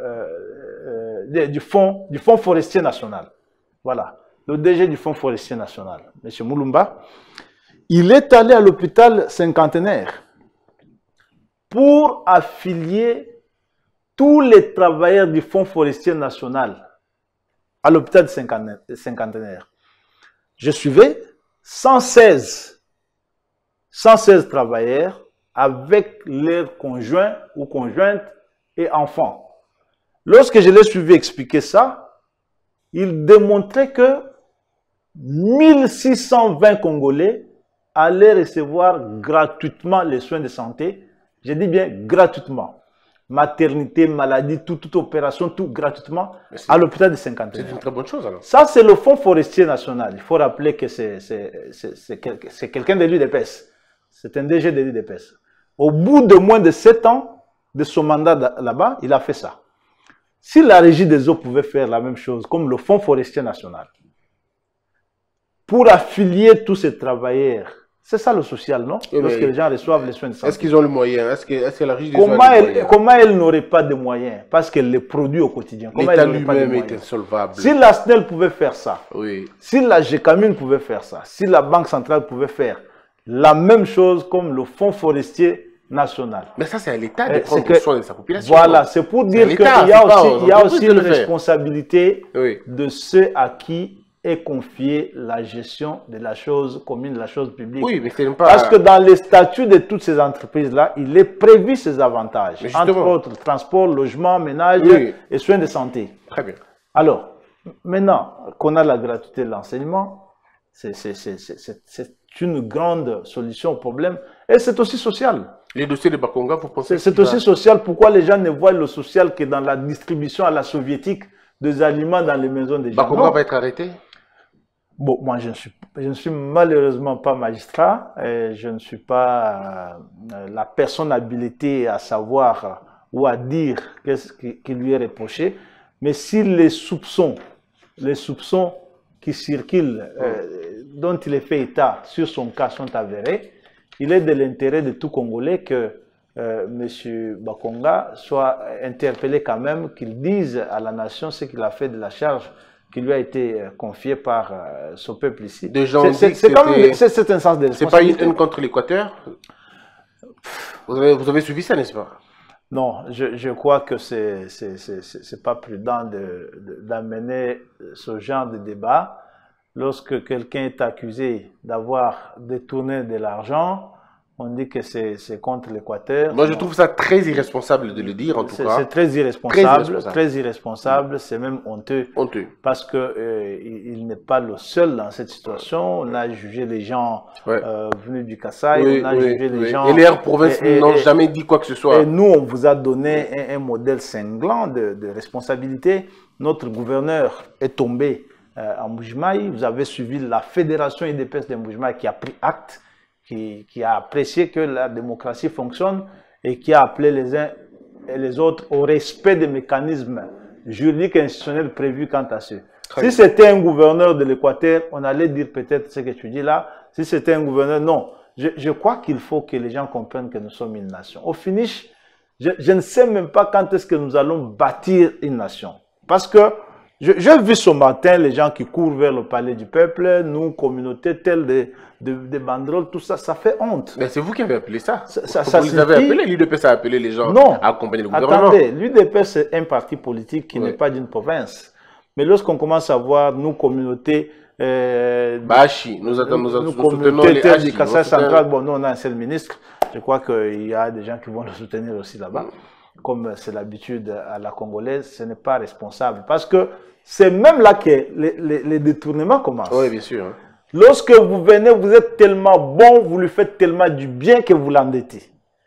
du Fonds forestier national. Voilà, le DG du Fonds forestier national, M. Moulumba. Il est allé à l'hôpital Cinquantenaire pour affilier tous les travailleurs du Fonds forestier national à l'hôpital Cinquantenaire. Je suivais 116 travailleurs avec leurs conjoints ou conjointes et enfants. Lorsque je l'ai suivi expliquer ça, il démontrait que 1620 Congolais allaient recevoir gratuitement les soins de santé. Je dis bien gratuitement. Maternité, maladie, toute opération, tout gratuitement à l'hôpital de Cinquantenaire. C'est une très bonne chose alors. Ça, c'est le Fonds forestier national. Il faut rappeler que c'est quelqu'un de l'UDPS. C'est un DG de l'UDPS. Au bout de moins de 7 ans de son mandat là-bas, il a fait ça. Si la Régie des eaux pouvait faire la même chose, comme le Fonds forestier national, pour affilier tous ces travailleurs, c'est ça le social, non? Oui, lorsque les gens reçoivent les soins de santé. Est-ce qu'ils ont le moyen? Est-ce que la Régie des eaux a les moyens? Comment elle n'aurait pas de moyens? Parce qu'elle les produit au quotidien. L'État lui-même est insolvable. Si la SNEL pouvait faire ça, oui. Si la GECAMIN pouvait faire ça, si la Banque centrale pouvait faire la même chose comme le Fonds forestier national. Mais ça, c'est à l'État de prendre soin de sa population. Voilà, c'est pour dire qu'il y a aussi une responsabilité de ceux à qui est confiée la gestion de la chose commune, de la chose publique. Oui, mais c'est pas... Parce que dans les statuts de toutes ces entreprises-là, il est prévu ces avantages. Entre autres, transport, logement, ménage et soins de santé. Très bien. Alors, maintenant qu'on a la gratuité de l'enseignement, c'est une grande solution au problème. Et c'est aussi social. Les dossiers de Bakonga, vous pensez? C'est aussi social. Pourquoi les gens ne voient le social que dans la distribution à la soviétique des aliments dans les maisons des gens? Bakonga va être arrêté? Bon, moi, je ne suis malheureusement pas magistrat. Et je ne suis pas la personne habilitée à savoir ou à dire qu'est-ce qui lui est reproché. Mais si les soupçons qui circulent, dont il est fait état sur son cas sont avérés, il est de l'intérêt de tout Congolais que M. Bakonga soit interpellé quand même, qu'il dise à la nation ce qu'il a fait de la charge qui lui a été confiée par ce peuple ici. C'est quand même c'est un sens de responsabilité. C'est pas une haine contre l'Équateur? Vous avez suivi ça, n'est-ce pas? Non, je crois que c'est pas prudent d'amener ce genre de débat. Lorsque quelqu'un est accusé d'avoir détourné de l'argent, on dit que c'est contre l'Équateur. Moi, je trouve ça très irresponsable de le dire, en tout cas. C'est très irresponsable, très irresponsable, c'est même honteux. Honteux. Parce qu'il n'est pas le seul dans cette situation. On a jugé les gens venus du Kasaï, on a jugé les gens... Et les aires provinces n'ont jamais dit quoi que ce soit. Et nous, on vous a donné un modèle cinglant de responsabilité. Notre gouverneur est tombé en Mbujimaï. Vous avez suivi la fédération UDPS de Mbujimaï qui a pris acte, qui a apprécié que la démocratie fonctionne et qui a appelé les uns et les autres au respect des mécanismes juridiques et institutionnels prévus quant à ceux. Si c'était un gouverneur de l'Équateur, on allait dire peut-être ce que tu dis là. Si c'était un gouverneur, non. Je crois qu'il faut que les gens comprennent que nous sommes une nation. Au finish, je ne sais même pas quand est-ce que nous allons bâtir une nation. Parce que j'ai vu ce matin les gens qui courent vers le palais du peuple, nous, communautés telles des banderoles, tout ça, ça fait honte. Mais c'est vous qui avez appelé ça. Vous les avez appelés, l'UDPS a appelé les gens à accompagner le gouvernement. Attendez, l'UDPS c'est un parti politique qui n'est pas d'une province. Mais lorsqu'on commence à voir nous, communautés... Bachi, nous soutenons les Hachi. Du Kasaï central, bon, nous on a un seul ministre. Je crois qu'il y a des gens qui vont le soutenir aussi là-bas. Comme c'est l'habitude à la Congolaise, ce n'est pas responsable. Parce que c'est même là que les détournements commencent. Oui, bien sûr. Lorsque vous venez, vous êtes tellement bon, vous lui faites tellement du bien que vous l'endettez.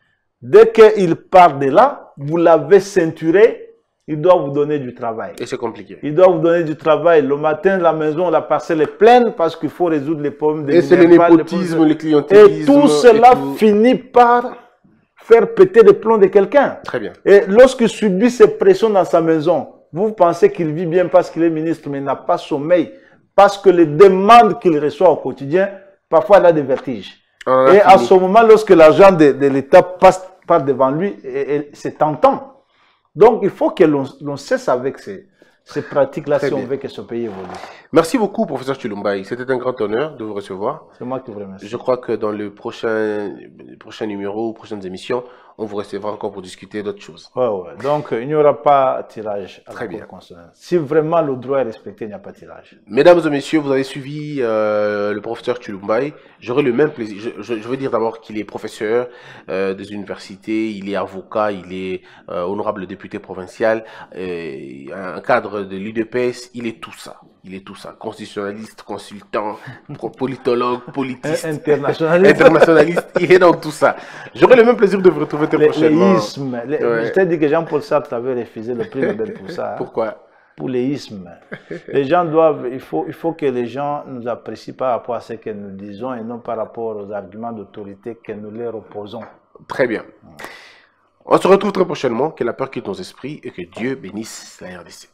Dès qu'il part de là, vous l'avez ceinturé, il doit vous donner du travail. Et c'est compliqué. Il doit vous donner du travail. Le matin, la maison, la parcelle est pleine parce qu'il faut résoudre les problèmes de Et c'est le népotisme, le clientélisme. Et tout cela finit par faire péter les plombs de quelqu'un. Très bien. Et lorsqu'il subit ces pressions dans sa maison, vous pensez qu'il vit bien parce qu'il est ministre, mais il n'a pas sommeil. Parce que les demandes qu'il reçoit au quotidien, parfois il a des vertiges. Et à ce moment, lorsque l'argent de l'État passe par devant lui, c'est tentant. Donc, il faut que l'on cesse avec ces pratiques-là si on veut que ce pays évolue. Merci beaucoup, professeur Chilumbaï. C'était un grand honneur de vous recevoir. C'est moi qui vous remercie. Je crois que dans le prochain numéro ou prochaines émissions, on vous recevra encore pour discuter d'autres choses. Ouais. Donc, il n'y aura pas tirage à la Cour constitutionnelle. Si vraiment le droit est respecté, il n'y a pas de tirage. Mesdames et messieurs, vous avez suivi le professeur Chilumbaï. J'aurai le même plaisir. Je veux dire d'abord qu'il est professeur des universités, il est avocat, il est honorable député provincial, un cadre de l'UDPS, il est tout ça. Il est tout ça. Constitutionnaliste, consultant, politologue, politiste, internationaliste, il est dans tout ça. J'aurai le même plaisir de vous retrouver très prochainement. Je t'ai dit que Jean-Paul Sartre avait refusé le prix Nobel pour ça. Pourquoi? Pour l'éisme. Les gens doivent, il faut que les gens nous apprécient par rapport à ce que nous disons et non par rapport aux arguments d'autorité que nous leur opposons. Très bien. On se retrouve très prochainement. Que la peur quitte nos esprits et que Dieu bénisse la RDC.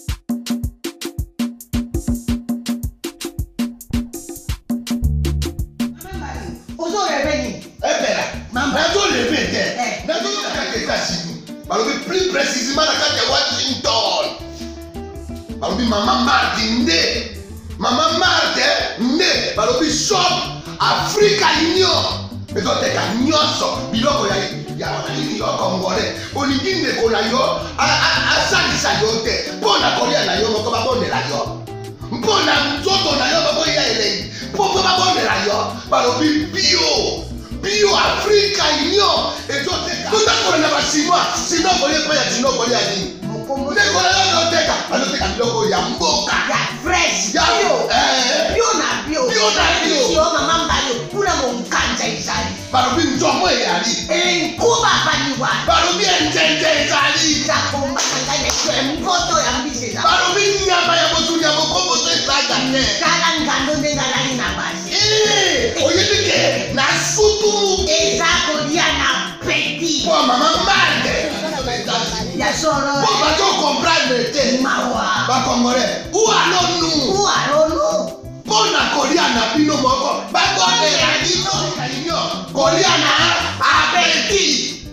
Plus précisément dans Washington. Maman Martin Maman Martin balobi shop Africa Union. Mais donc t'es qu'à nyonso biloko ya wanani yo congolais. Olingi ndeko na yo asalisa yo te. Mpona kolia na yo moko babondela yo. Mpona nzoto na yo moko ya elei. Mpo babondela yo balobi bio Africa Union. Et donc t'es qu'à tout à fait na basinois. Sinon kolia pa ya tino kolia ni. Ndeko na yo teka aloteka biloko ya mboka. Ya fresh. Bio na bio. Yo mama mbayo kuna monkanja izali. Balobi nzomo eyali. Nkuba baniwa. Balobi enjenje ezali. Zakomba kangane kwe mpoto ya mbisi za. Balobi nyama ya motu ya mokombo to ezaga ne. Kala ngando ndengalali na basi. Oyedike na sutu. Ezako dia na peti. Po mama mande. Ya solo. Po bato comprendre te. Mawa. Ba congolais. Où allons-nous? Pona kolia na bino moko. Ba bonne la dino. Kolia na appétit.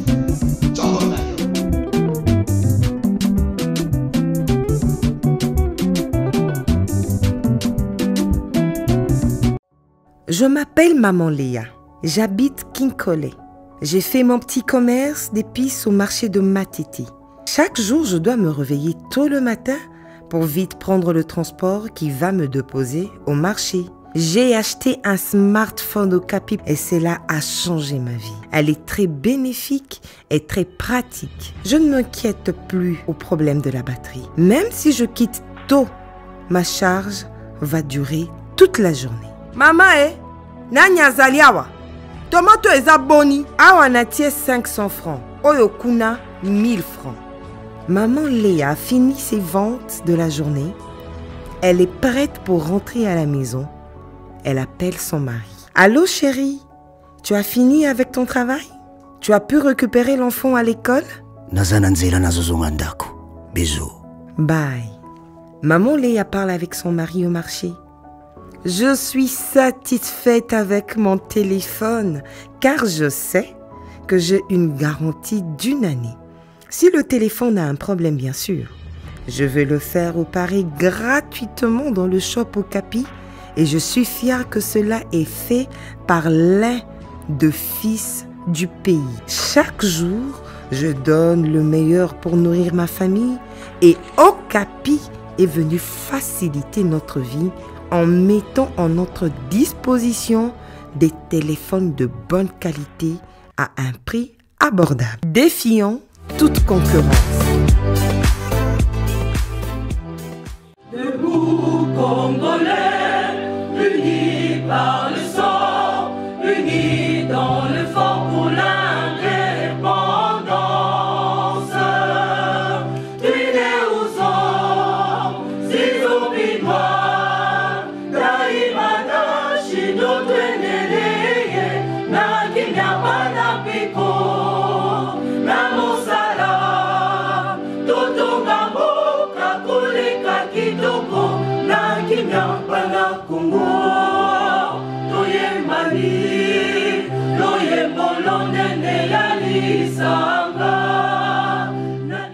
Je m'appelle Maman Léa. J'habite Kinkole. J'ai fait mon petit commerce d'épices au marché de Matiti. Chaque jour, je dois me réveiller tôt le matin pour vite prendre le transport qui va me déposer au marché. J'ai acheté un smartphone Okapi et cela a changé ma vie. Elle est très bénéfique et très pratique. Je ne m'inquiète plus au problème de la batterie. Même si je quitte tôt, ma charge va durer toute la journée. Maman, nanya zaliawa. Tomato eza boni. Awa natie 500 francs. Oyokuna 1000 francs. Maman Léa a fini ses ventes de la journée. Elle est prête pour rentrer à la maison. Elle appelle son mari. Allô chérie, tu as fini avec ton travail? Tu as pu récupérer l'enfant à l'école? Bisous. Bye. Maman Léa parle avec son mari au marché. Je suis satisfaite avec mon téléphone car je sais que j'ai une garantie d'1 année. Si le téléphone a un problème, bien sûr, je vais le faire réparer gratuitement dans le shop Okapi et je suis fière que cela est fait par l'un des fils du pays. Chaque jour, je donne le meilleur pour nourrir ma famille et Okapi est venu faciliter notre vie en mettant en notre disposition des téléphones de bonne qualité à un prix abordable, défiant toute concurrence. Debout Congolais, unis par le sang, unis dans le fort pour la guerre. Molonde ne ya lisanga